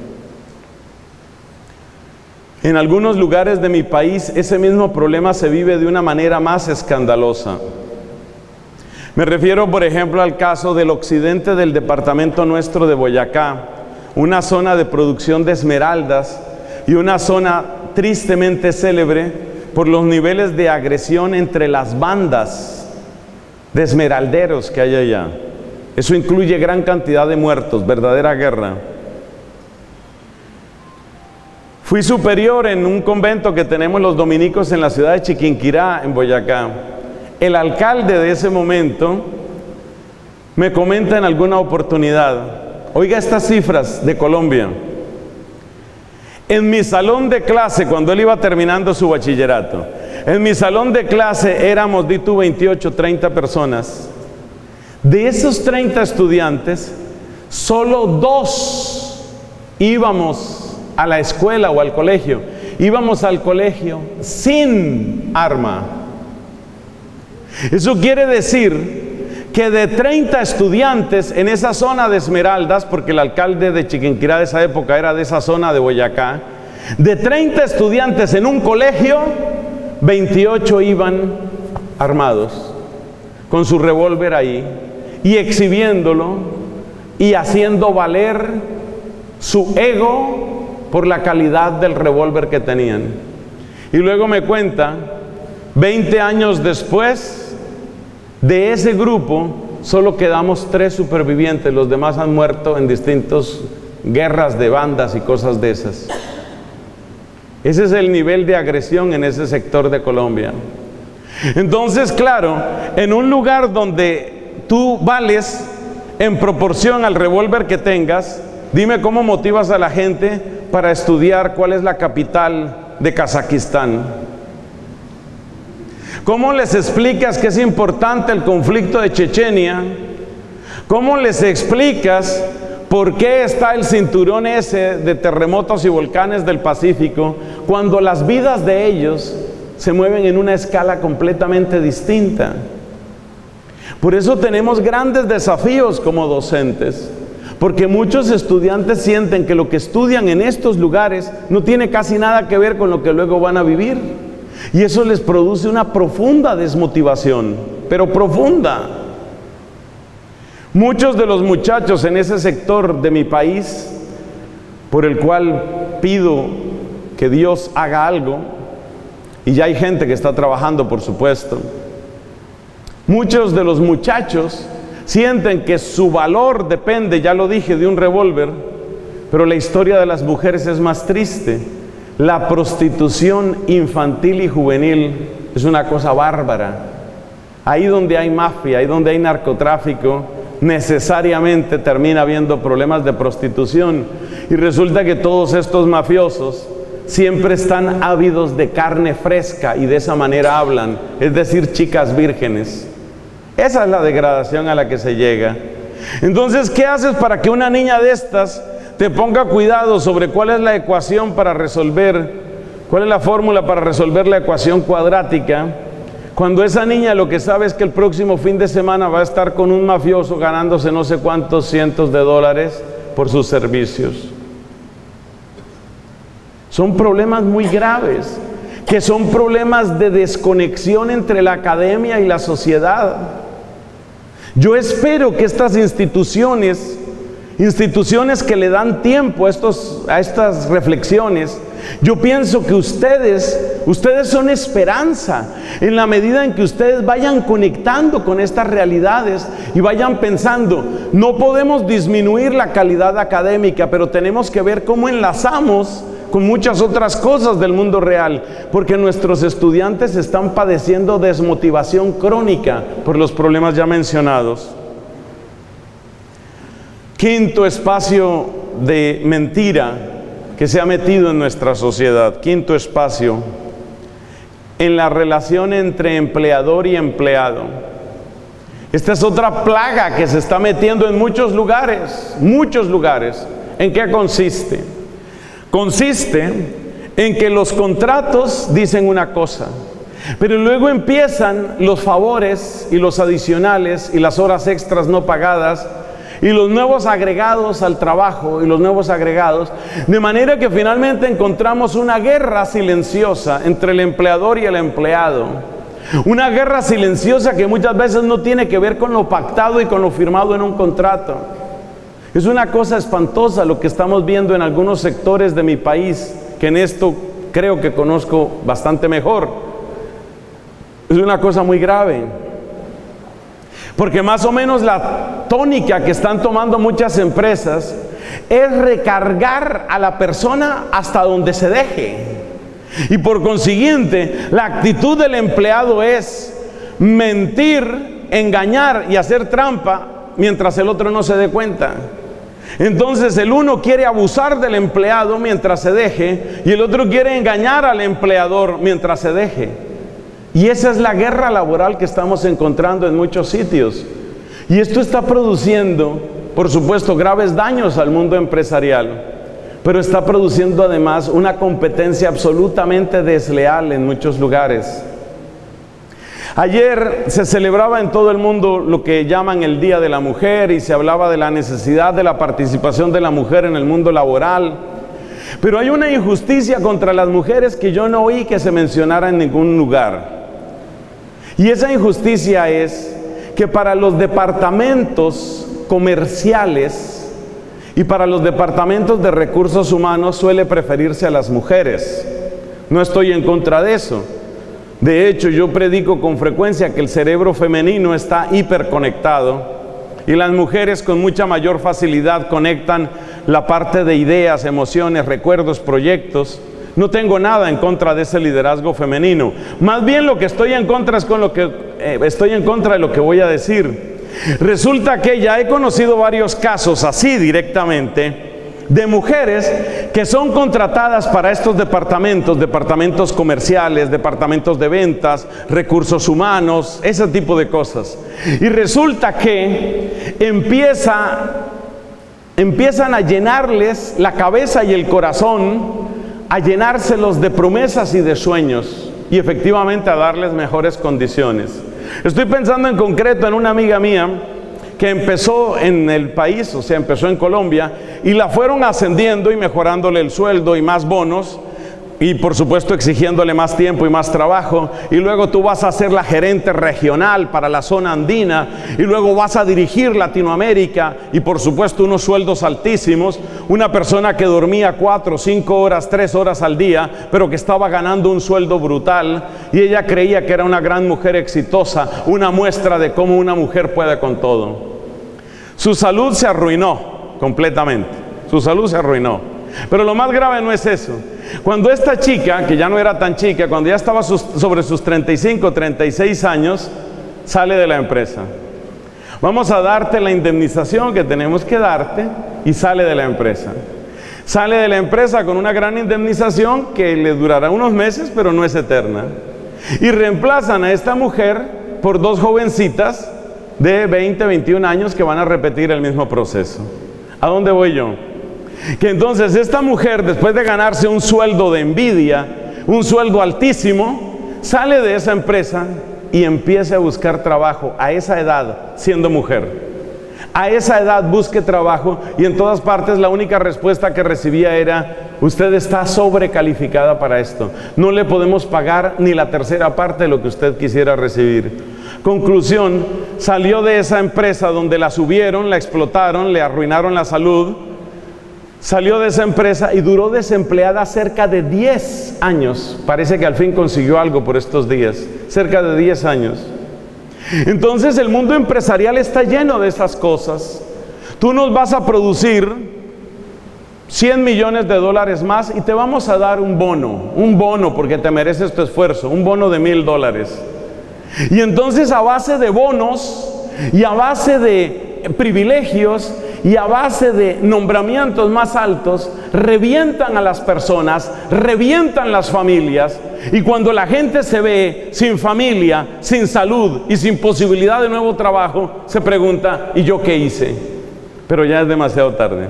En algunos lugares de mi país ese mismo problema se vive de una manera más escandalosa. Me refiero, por ejemplo, al caso del occidente del departamento nuestro de Boyacá, una zona de producción de esmeraldas y una zona tristemente célebre por los niveles de agresión entre las bandas de esmeralderos que hay allá. Eso incluye gran cantidad de muertos, verdadera guerra. Fui superior en un convento que tenemos los dominicos en la ciudad de Chiquinquirá, en Boyacá. El alcalde de ese momento me comenta en alguna oportunidad, oiga estas cifras de Colombia. En mi salón de clase, cuando él iba terminando su bachillerato, en mi salón de clase éramos, di tú, 28, 30 personas. De esos 30 estudiantes, solo 2 íbamos a la escuela o al colegio. Íbamos al colegio sin arma. Eso quiere decir que de 30 estudiantes en esa zona de Esmeraldas, porque el alcalde de Chiquinquirá de esa época era de esa zona de Boyacá, de 30 estudiantes en un colegio, 28 iban armados, con su revólver ahí, y exhibiéndolo, y haciendo valer su ego por la calidad del revólver que tenían. Y luego me cuenta, 20 años después, de ese grupo, solo quedamos 3 supervivientes, los demás han muerto en distintas guerras de bandas y cosas de esas. Ese es el nivel de agresión en ese sector de Colombia. Entonces, claro, en un lugar donde tú vales en proporción al revólver que tengas, dime cómo motivas a la gente para estudiar cuál es la capital de Kazajistán. ¿Cómo les explicas que es importante el conflicto de Chechenia? ¿Cómo les explicas por qué está el cinturón ese de terremotos y volcanes del Pacífico cuando las vidas de ellos se mueven en una escala completamente distinta? Por eso tenemos grandes desafíos como docentes, porque muchos estudiantes sienten que lo que estudian en estos lugares no tiene casi nada que ver con lo que luego van a vivir. Y eso les produce una profunda desmotivación, pero profunda. Muchos de los muchachos en ese sector de mi país, por el cual pido que Dios haga algo, y ya hay gente que está trabajando, por supuesto, muchos de los muchachos sienten que su valor depende, ya lo dije, de un revólver, pero la historia de las mujeres es más triste. La prostitución infantil y juvenil es una cosa bárbara. Ahí donde hay mafia, ahí donde hay narcotráfico, necesariamente termina habiendo problemas de prostitución. Y resulta que todos estos mafiosos siempre están ávidos de carne fresca y de esa manera hablan, es decir, chicas vírgenes. Esa es la degradación a la que se llega. Entonces, ¿qué haces para que una niña de estas te ponga cuidado sobre cuál es la ecuación para resolver, cuál es la fórmula para resolver la ecuación cuadrática, cuando esa niña lo que sabe es que el próximo fin de semana va a estar con un mafioso ganándose no sé cuántos cientos de dólares por sus servicios? Son problemas muy graves, que son problemas de desconexión entre la academia y la sociedad. Yo espero que estas instituciones que le dan tiempo a estas reflexiones, yo pienso que ustedes son esperanza en la medida en que ustedes vayan conectando con estas realidades y vayan pensando, no podemos disminuir la calidad académica, pero tenemos que ver cómo enlazamos con muchas otras cosas del mundo real, porque nuestros estudiantes están padeciendo desmotivación crónica por los problemas ya mencionados. Quinto espacio de mentira que se ha metido en nuestra sociedad. Quinto espacio, en la relación entre empleador y empleado. Esta es otra plaga que se está metiendo en muchos lugares, muchos lugares. ¿En qué consiste? Consiste en que los contratos dicen una cosa, pero luego empiezan los favores y los adicionales y las horas extras no pagadas y los nuevos agregados al trabajo y los nuevos agregados, de manera que finalmente encontramos una guerra silenciosa entre el empleador y el empleado. Una guerra silenciosa que muchas veces no tiene que ver con lo pactado y con lo firmado en un contrato. Es una cosa espantosa lo que estamos viendo en algunos sectores de mi país, que en esto creo que conozco bastante mejor. Es una cosa muy grave. Porque más o menos la tónica que están tomando muchas empresas es recargar a la persona hasta donde se deje. Y por consiguiente, la actitud del empleado es mentir, engañar y hacer trampa mientras el otro no se dé cuenta. Entonces el uno quiere abusar del empleado mientras se deje y el otro quiere engañar al empleador mientras se deje. Y esa es la guerra laboral que estamos encontrando en muchos sitios. Y esto está produciendo, por supuesto, graves daños al mundo empresarial, pero está produciendo además una competencia absolutamente desleal en muchos lugares. Ayer se celebraba en todo el mundo lo que llaman el Día de la Mujer y se hablaba de la necesidad de la participación de la mujer en el mundo laboral. Pero hay una injusticia contra las mujeres que yo no oí que se mencionara en ningún lugar. Y esa injusticia es que para los departamentos comerciales y para los departamentos de recursos humanos suele preferirse a las mujeres. No estoy en contra de eso. De hecho, yo predico con frecuencia que el cerebro femenino está hiperconectado y las mujeres con mucha mayor facilidad conectan la parte de ideas, emociones, recuerdos, proyectos No tengo nada en contra de ese liderazgo femenino. Más bien lo que estoy en contra es estoy en contra de lo que voy a decir. Resulta que ya he conocido varios casos así directamente de mujeres que son contratadas para estos departamentos comerciales, departamentos de ventas, recursos humanos, ese tipo de cosas. Y resulta que empiezan a llenarles la cabeza y el corazón, a llenárselos de promesas y de sueños, y efectivamente a darles mejores condiciones. Estoy pensando en concreto en una amiga mía que empezó en el país, o sea, empezó en Colombia, y la fueron ascendiendo y mejorándole el sueldo y más bonos, y por supuesto exigiéndole más tiempo y más trabajo, y luego tú vas a ser la gerente regional para la zona andina, y luego vas a dirigir Latinoamérica, y por supuesto unos sueldos altísimos. Una persona que dormía 4, 5 horas, 3 horas al día, pero que estaba ganando un sueldo brutal, y ella creía que era una gran mujer exitosa, una muestra de cómo una mujer puede con todo. Su salud se arruinó completamente, su salud se arruinó. Pero lo más grave no es eso. Cuando esta chica, que ya no era tan chica, cuando ya estaba sobre sus 35, 36 años, sale de la empresa. Vamos a darte la indemnización que tenemos que darte, y sale de la empresa. Sale de la empresa con una gran indemnización que le durará unos meses, pero no es eterna. Y reemplazan a esta mujer por 2 jovencitas de 20, 21 años que van a repetir el mismo proceso. ¿A dónde voy yo? Que entonces esta mujer, después de ganarse un sueldo de envidia, un sueldo altísimo, sale de esa empresa y empieza a buscar trabajo a esa edad, siendo mujer. A esa edad busque trabajo, y en todas partes la única respuesta que recibía era: usted está sobrecalificada para esto, no le podemos pagar ni la tercera parte de lo que usted quisiera recibir. Conclusión, salió de esa empresa donde la subieron, la explotaron, le arruinaron la salud. Salió de esa empresa y duró desempleada cerca de 10 años. Parece que al fin consiguió algo por estos días. Cerca de 10 años. Entonces el mundo empresarial está lleno de esas cosas. Tú nos vas a producir 100 millones de dólares más y te vamos a dar un bono porque te mereces tu esfuerzo, un bono de $1000. Y entonces a base de bonos y a base de privilegios y a base de nombramientos más altos, revientan a las personas, revientan las familias, y cuando la gente se ve sin familia, sin salud y sin posibilidad de nuevo trabajo, se pregunta: ¿y yo qué hice? Pero ya es demasiado tarde.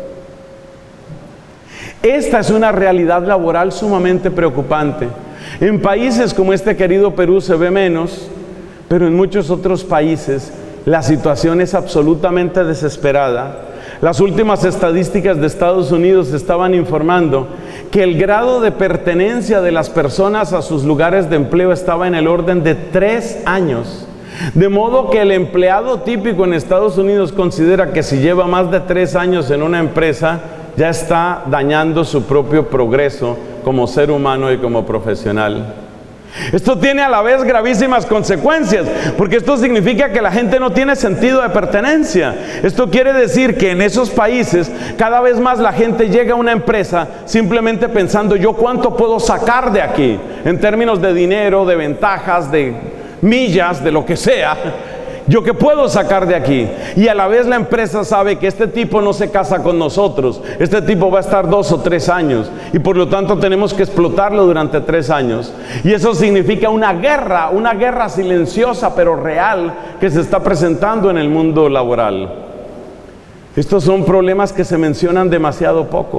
Esta es una realidad laboral sumamente preocupante. En países como este querido Perú se ve menos, pero en muchos otros países la situación es absolutamente desesperada. Las últimas estadísticas de Estados Unidos estaban informando que el grado de pertenencia de las personas a sus lugares de empleo estaba en el orden de 3 años. De modo que el empleado típico en Estados Unidos considera que si lleva más de 3 años en una empresa, ya está dañando su propio progreso como ser humano y como profesional. Esto tiene a la vez gravísimas consecuencias, porque esto significa que la gente no tiene sentido de pertenencia. Esto quiere decir que en esos países cada vez más la gente llega a una empresa simplemente pensando: ¿yo cuánto puedo sacar de aquí? En términos de dinero, de ventajas, de millas, de lo que sea. ¿Yo qué puedo sacar de aquí? Y a la vez la empresa sabe que este tipo no se casa con nosotros. Este tipo va a estar 2 o 3 años. Y por lo tanto tenemos que explotarlo durante 3 años. Y eso significa una guerra silenciosa pero real que se está presentando en el mundo laboral. Estos son problemas que se mencionan demasiado poco.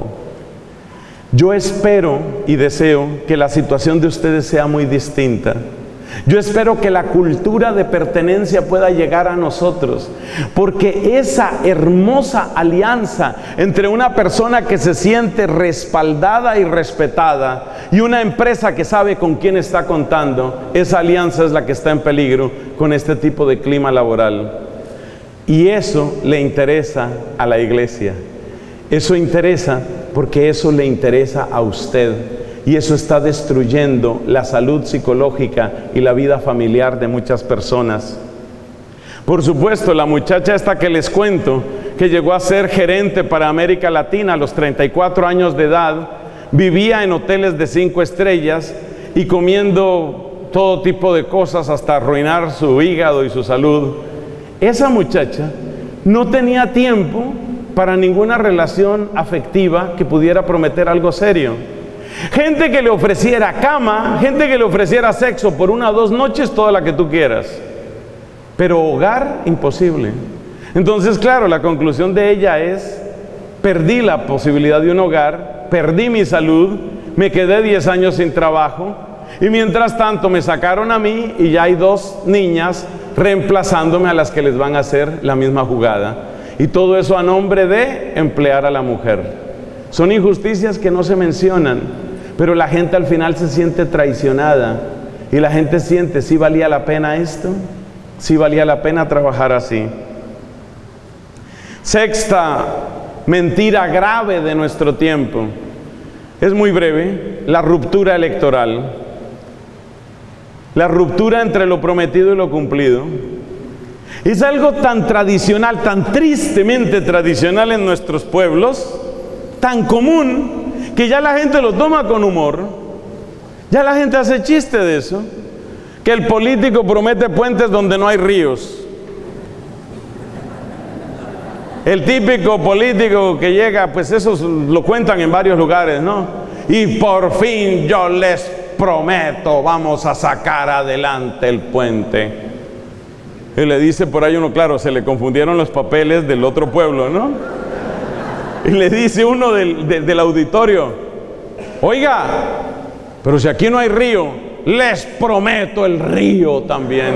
Yo espero y deseo que la situación de ustedes sea muy distinta. Yo espero que la cultura de pertenencia pueda llegar a nosotros, porque esa hermosa alianza entre una persona que se siente respaldada y respetada y una empresa que sabe con quién está contando, esa alianza es la que está en peligro con este tipo de clima laboral. Y eso le interesa a la iglesia. Eso interesa porque eso le interesa a usted. Y eso está destruyendo la salud psicológica y la vida familiar de muchas personas. Por supuesto, la muchacha esta que les cuento, que llegó a ser gerente para América Latina a los 34 años de edad, vivía en hoteles de 5 estrellas y comiendo todo tipo de cosas hasta arruinar su hígado y su salud. Esa muchacha no tenía tiempo para ninguna relación afectiva que pudiera prometer algo serio. Gente que le ofreciera cama, gente que le ofreciera sexo por 1 o 2 noches, toda la que tú quieras. Pero hogar, imposible. Entonces, claro, la conclusión de ella es: perdí la posibilidad de un hogar, perdí mi salud, me quedé 10 años sin trabajo, y mientras tanto me sacaron a mí y ya hay 2 niñas reemplazándome a las que les van a hacer la misma jugada. Y todo eso a nombre de emplear a la mujer. Son injusticias que no se mencionan, pero la gente al final se siente traicionada y la gente siente: ¿sí valía la pena esto? ¿Sí valía la pena trabajar así? Sexta mentira grave de nuestro tiempo. Es muy breve: la ruptura electoral. La ruptura entre lo prometido y lo cumplido. Es algo tan tradicional, tan tristemente tradicional en nuestros pueblos, tan común, que ya la gente lo toma con humor. Ya la gente hace chiste de eso. Que el político promete puentes donde no hay ríos. El típico político que llega, pues eso lo cuentan en varios lugares, ¿no? Y por fin yo les prometo, vamos a sacar adelante el puente. Y le dice por ahí uno, claro, se le confundieron los papeles del otro pueblo, ¿no? Y le dice uno del auditorio: oiga, pero si aquí no hay río, les prometo el río también.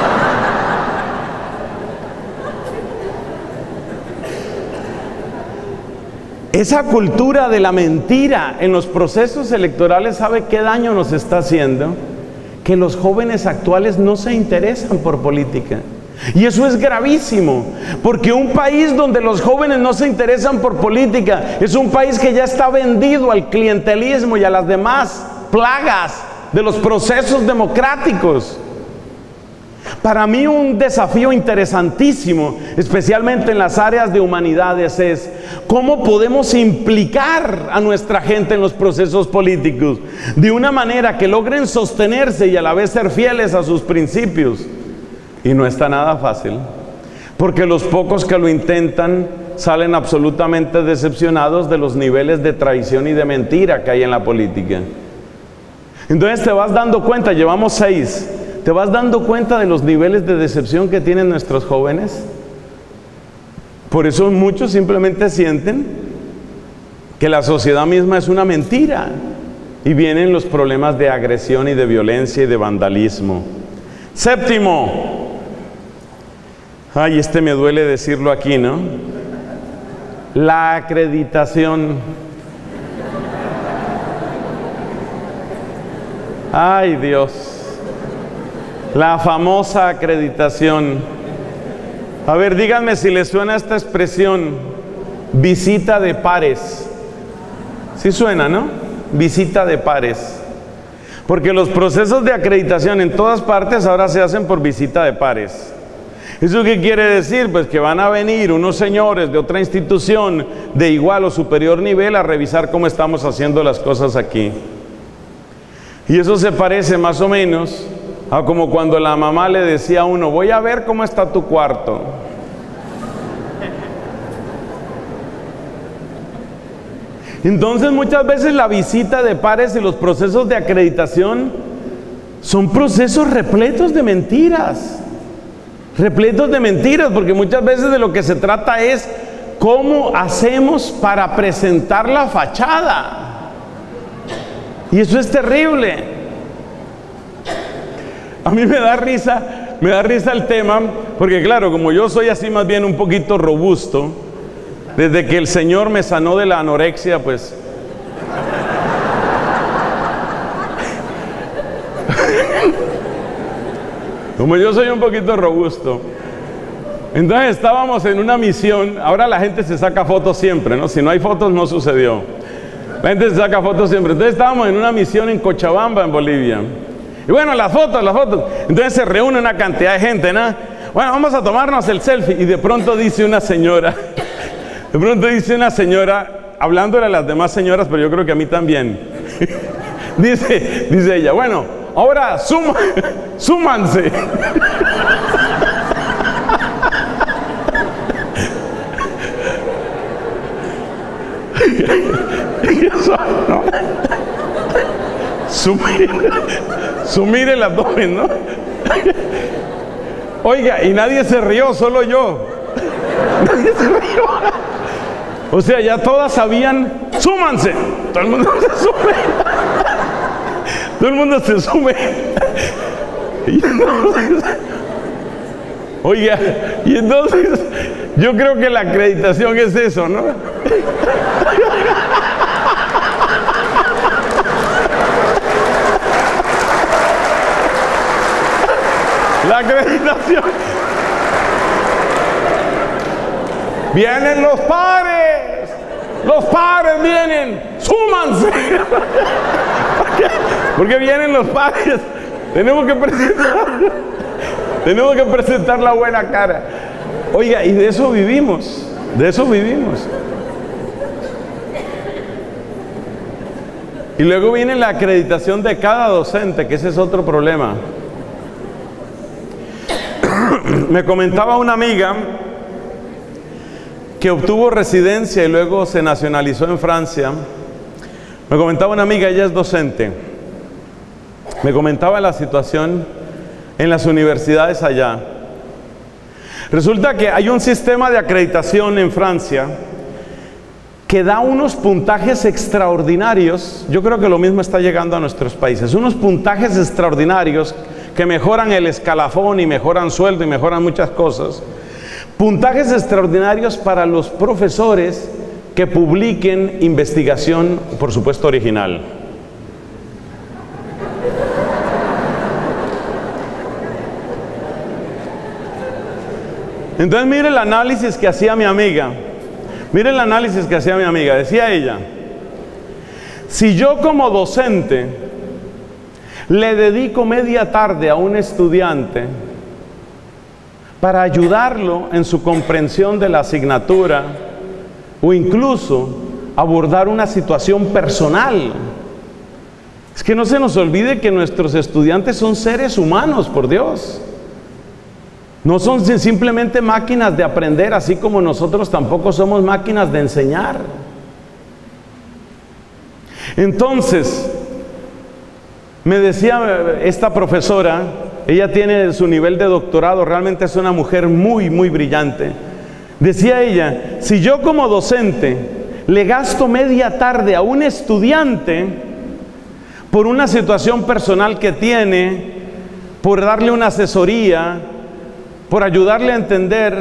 Esa cultura de la mentira en los procesos electorales, ¿sabe qué daño nos está haciendo? Que los jóvenes actuales no se interesan por política. Y eso es gravísimo, porque un país donde los jóvenes no se interesan por política es un país que ya está vendido al clientelismo y a las demás plagas de los procesos democráticos. Para mí un desafío interesantísimo, especialmente en las áreas de humanidades, es cómo podemos implicar a nuestra gente en los procesos políticos de una manera que logren sostenerse y a la vez ser fieles a sus principios. Y no está nada fácil, porque los pocos que lo intentan salen absolutamente decepcionados de los niveles de traición y de mentira que hay en la política. Entonces te vas dando cuenta, llevamos 6, ¿te vas dando cuenta de los niveles de decepción que tienen nuestros jóvenes? Por eso muchos simplemente sienten que la sociedad misma es una mentira, y vienen los problemas de agresión y de violencia y de vandalismo. Séptimo, ay, este me duele decirlo aquí, ¿no? La acreditación. Ay, Dios. La famosa acreditación. A ver, díganme si les suena esta expresión: visita de pares. Sí suena, ¿no? Visita de pares. Porque los procesos de acreditación en todas partes ahora se hacen por visita de pares. ¿Eso qué quiere decir? Pues que van a venir unos señores de otra institución de igual o superior nivel a revisar cómo estamos haciendo las cosas aquí. Y eso se parece más o menos a como cuando la mamá le decía a uno: voy a ver cómo está tu cuarto. Entonces muchas veces la visita de pares y los procesos de acreditación son procesos repletos de mentiras. Repletos de mentiras, porque muchas veces de lo que se trata es cómo hacemos para presentar la fachada. Y eso es terrible. A mí me da risa el tema, porque claro, como yo soy así más bien un poquito robusto, desde que el Señor me sanó de la anorexia, pues como yo soy un poquito robusto, entonces estábamos en una misión. Ahora la gente se saca fotos siempre, ¿no? Si no hay fotos no sucedió. La gente se saca fotos siempre. Entonces estábamos en una misión en Cochabamba, en Bolivia. Y bueno, las fotos. Entonces se reúne una cantidad de gente, ¿no? Bueno, vamos a tomarnos el selfie. Y de pronto dice una señora, hablándole a las demás señoras, pero yo creo que a mí también. Dice ella, bueno, ahora súmanse. ¿No? Sumir el abdomen, ¿no? Oiga, y nadie se rió, solo yo. Nadie se rió. O sea, ya todas sabían, súmanse. Todo el mundo se sume. Todo el mundo se sume. Oiga, y entonces yo creo que la acreditación es eso, ¿no? La acreditación. Vienen los pares. Los pares vienen. Súmanse. Porque vienen los pares. Tenemos que presentar la buena cara. Oiga, y de eso vivimos. De eso vivimos. Y luego viene la acreditación de cada docente, que ese es otro problema. Me comentaba una amiga que obtuvo residencia y luego se nacionalizó en Francia. Me comentaba una amiga, ella es docente. Me comentaba la situación en las universidades allá. Resulta que hay un sistema de acreditación en Francia que da unos puntajes extraordinarios. Yo creo que lo mismo está llegando a nuestros países. Unos puntajes extraordinarios que mejoran el escalafón y mejoran sueldo y mejoran muchas cosas. Puntajes extraordinarios para los profesores que publiquen investigación, por supuesto, original. Entonces mire el análisis que hacía mi amiga. Mire el análisis que hacía mi amiga. Decía ella, si yo como docente le dedico media tarde a un estudiante para ayudarlo en su comprensión de la asignatura o incluso abordar una situación personal. Es que no se nos olvide que nuestros estudiantes son seres humanos, por Dios. No son simplemente máquinas de aprender, así como nosotros tampoco somos máquinas de enseñar. Entonces, me decía esta profesora, ella tiene su nivel de doctorado, realmente es una mujer muy, muy brillante. Decía ella, si yo como docente le gasto media tarde a un estudiante por una situación personal que tiene, por darle una asesoría, por ayudarle a entender,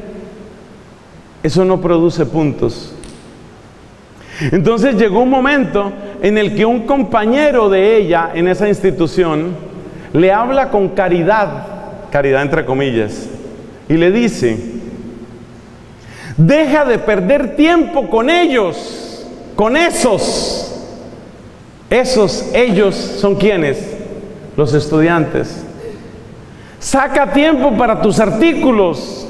eso no produce puntos. Entonces llegó un momento en el que un compañero de ella en esa institución le habla con caridad entre comillas, y le dice, deja de perder tiempo con ellos, con esos. Ellos son ¿quiénes? Los estudiantes. Saca tiempo para tus artículos.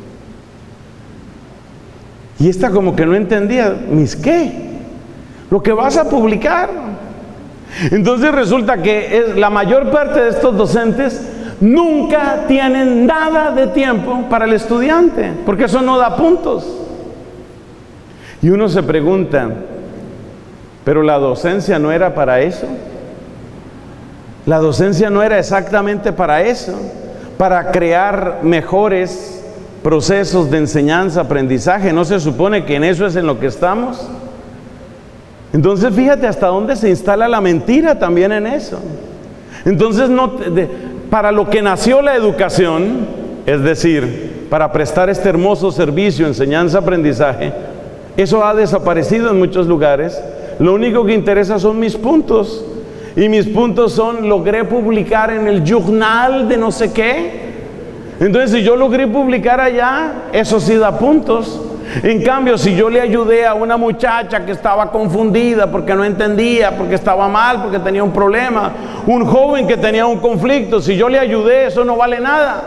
Y esta como que no entendía, ¿mis qué? Lo que vas a publicar. Entonces resulta que la mayor parte de estos docentes nunca tienen nada de tiempo para el estudiante, porque eso no da puntos. Y uno se pregunta, ¿pero la docencia no era para eso? La docencia no era exactamente para eso, para crear mejores procesos de enseñanza, aprendizaje. ¿No se supone que en eso es en lo que estamos? Entonces fíjate hasta dónde se instala la mentira también en eso. Entonces para lo que nació la educación, es decir, para prestar este hermoso servicio, enseñanza, aprendizaje, eso ha desaparecido en muchos lugares. Lo único que interesa son mis puntos. Y mis puntos son, logré publicar en el journal de no sé qué. Entonces, si yo logré publicar allá, eso sí da puntos. En cambio, si yo le ayudé a una muchacha que estaba confundida porque no entendía, porque estaba mal, porque tenía un problema, un joven que tenía un conflicto, si yo le ayudé, eso no vale nada.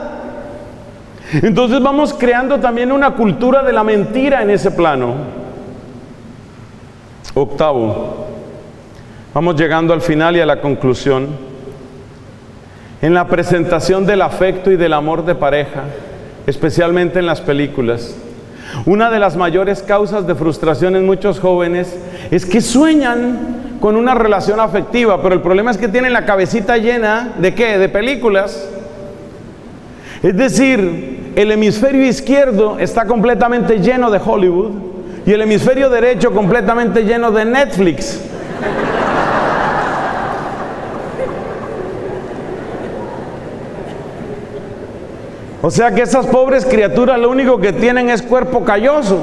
Entonces vamos creando también una cultura de la mentira en ese plano. Octavo, vamos llegando al final y a la conclusión. En la presentación del afecto y del amor de pareja, especialmente en las películas, una de las mayores causas de frustración en muchos jóvenes es que sueñan con una relación afectiva, pero el problema es que tienen la cabecita llena ¿de qué? De películas. Es decir, el hemisferio izquierdo está completamente lleno de Hollywood y el hemisferio derecho completamente lleno de Netflix. O sea que esas pobres criaturas lo único que tienen es cuerpo calloso.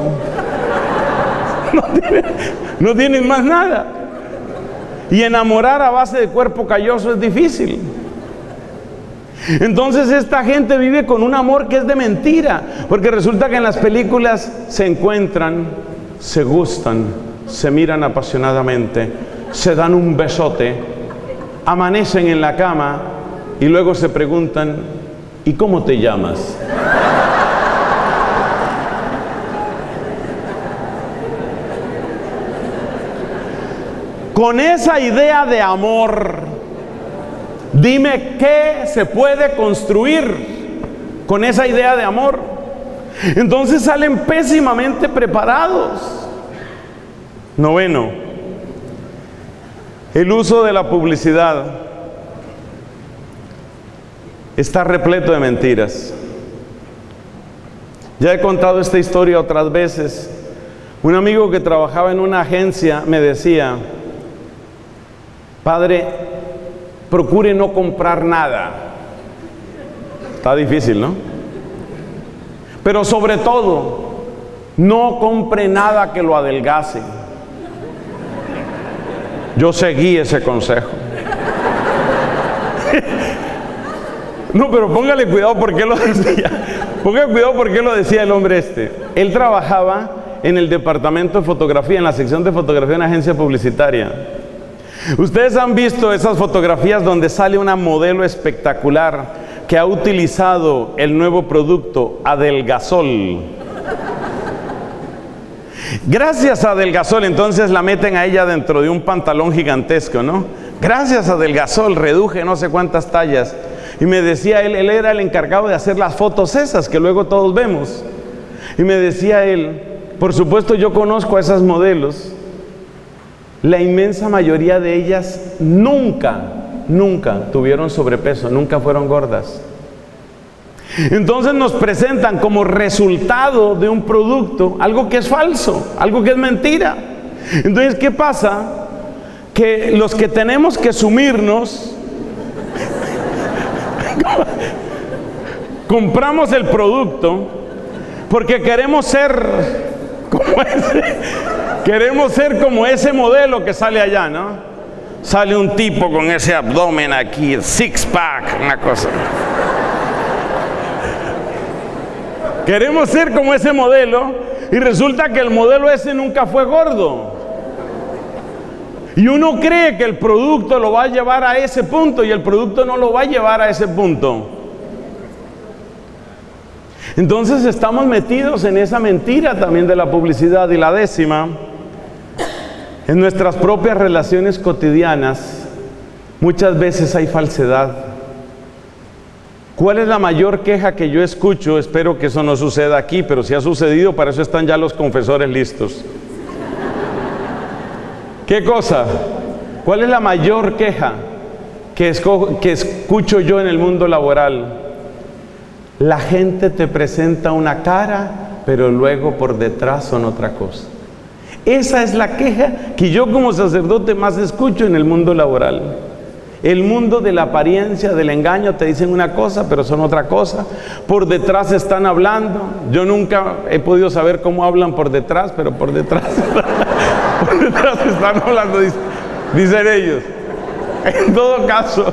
No tienen más nada. Y enamorar a base de cuerpo calloso es difícil. Entonces esta gente vive con un amor que es de mentira, porque resulta que en las películas se encuentran, se gustan, se miran apasionadamente, se dan un besote, amanecen en la cama y luego se preguntan: ¿y cómo te llamas? Con esa idea de amor, dime qué se puede construir con esa idea de amor. Entonces salen pésimamente preparados. Noveno, el uso de la publicidad está repleto de mentiras. Ya he contado esta historia otras veces. Un amigo que trabajaba en una agencia me decía: padre, procure no comprar nada. Está difícil, ¿no? Pero sobre todo, no compre nada que lo adelgace. Yo seguí ese consejo. No, pero póngale cuidado por qué lo decía. Póngale cuidado por qué lo decía el hombre este. Él trabajaba en el departamento de fotografía, en la sección de fotografía de una agencia publicitaria. Ustedes han visto esas fotografías donde sale una modelo espectacular que ha utilizado el nuevo producto Adelgasol. Gracias a Adelgasol, entonces la meten a ella dentro de un pantalón gigantesco, ¿no? Gracias a Adelgasol reduje no sé cuántas tallas. Y me decía él era el encargado de hacer las fotos esas que luego todos vemos. Y me decía él: por supuesto yo conozco a esas modelos. La inmensa mayoría de ellas nunca tuvieron sobrepeso, nunca fueron gordas. Entonces nos presentan como resultado de un producto algo que es falso, algo que es mentira. Entonces, ¿qué pasa? Que los que tenemos que sumirnos compramos el producto porque queremos ser como ese modelo que sale allá, ¿no? Sale un tipo con ese abdomen aquí, six pack, una cosa. Queremos ser como ese modelo y resulta que el modelo ese nunca fue gordo. Y uno cree que el producto lo va a llevar a ese punto y el producto no lo va a llevar a ese punto. Entonces estamos metidos en esa mentira también de la publicidad. Y la décima, en nuestras propias relaciones cotidianas, muchas veces hay falsedad. ¿Cuál es la mayor queja que yo escucho? Espero que eso no suceda aquí, pero si ha sucedido, para eso están ya los confesores listos. ¿Qué cosa? ¿Cuál es la mayor queja que escucho yo en el mundo laboral? La gente te presenta una cara, pero luego por detrás son otra cosa. Esa es la queja que yo como sacerdote más escucho en el mundo laboral. El mundo de la apariencia, del engaño, te dicen una cosa, pero son otra cosa. Por detrás están hablando. Yo nunca he podido saber cómo hablan por detrás, pero por detrás están hablando, dicen ellos. En todo caso,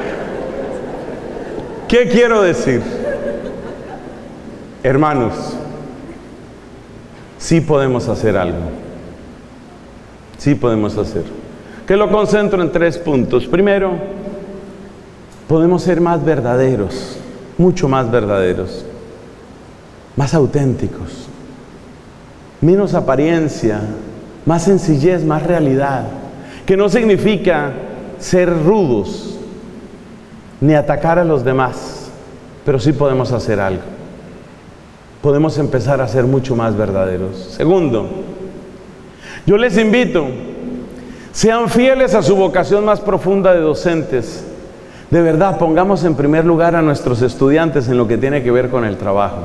¿qué quiero decir? Hermanos, sí podemos hacer algo. Sí podemos hacer. Que lo concentro en 3 puntos. Primero, podemos ser más verdaderos, mucho más verdaderos, más auténticos, menos apariencia, más sencillez, más realidad, que no significa ser rudos ni atacar a los demás, pero sí podemos hacer algo. Podemos empezar a ser mucho más verdaderos. Segundo, yo les invito, sean fieles a su vocación más profunda de docentes. De verdad, pongamos en primer lugar a nuestros estudiantes en lo que tiene que ver con el trabajo.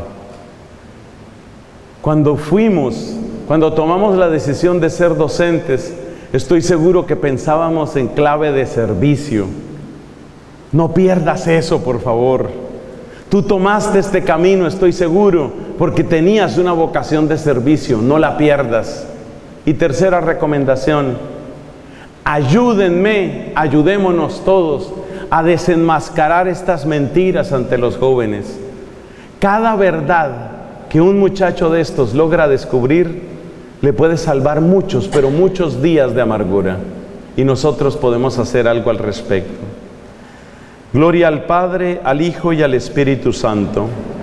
Cuando tomamos la decisión de ser docentes, estoy seguro que pensábamos en clave de servicio. No pierdas eso, por favor. Tú tomaste este camino, estoy seguro, porque tenías una vocación de servicio. No la pierdas. Y tercera recomendación, ayudémonos todos a desenmascarar estas mentiras ante los jóvenes. Cada verdad que un muchacho de estos logra descubrir le puede salvar muchos, pero muchos días de amargura. Y nosotros podemos hacer algo al respecto. Gloria al Padre, al Hijo y al Espíritu Santo.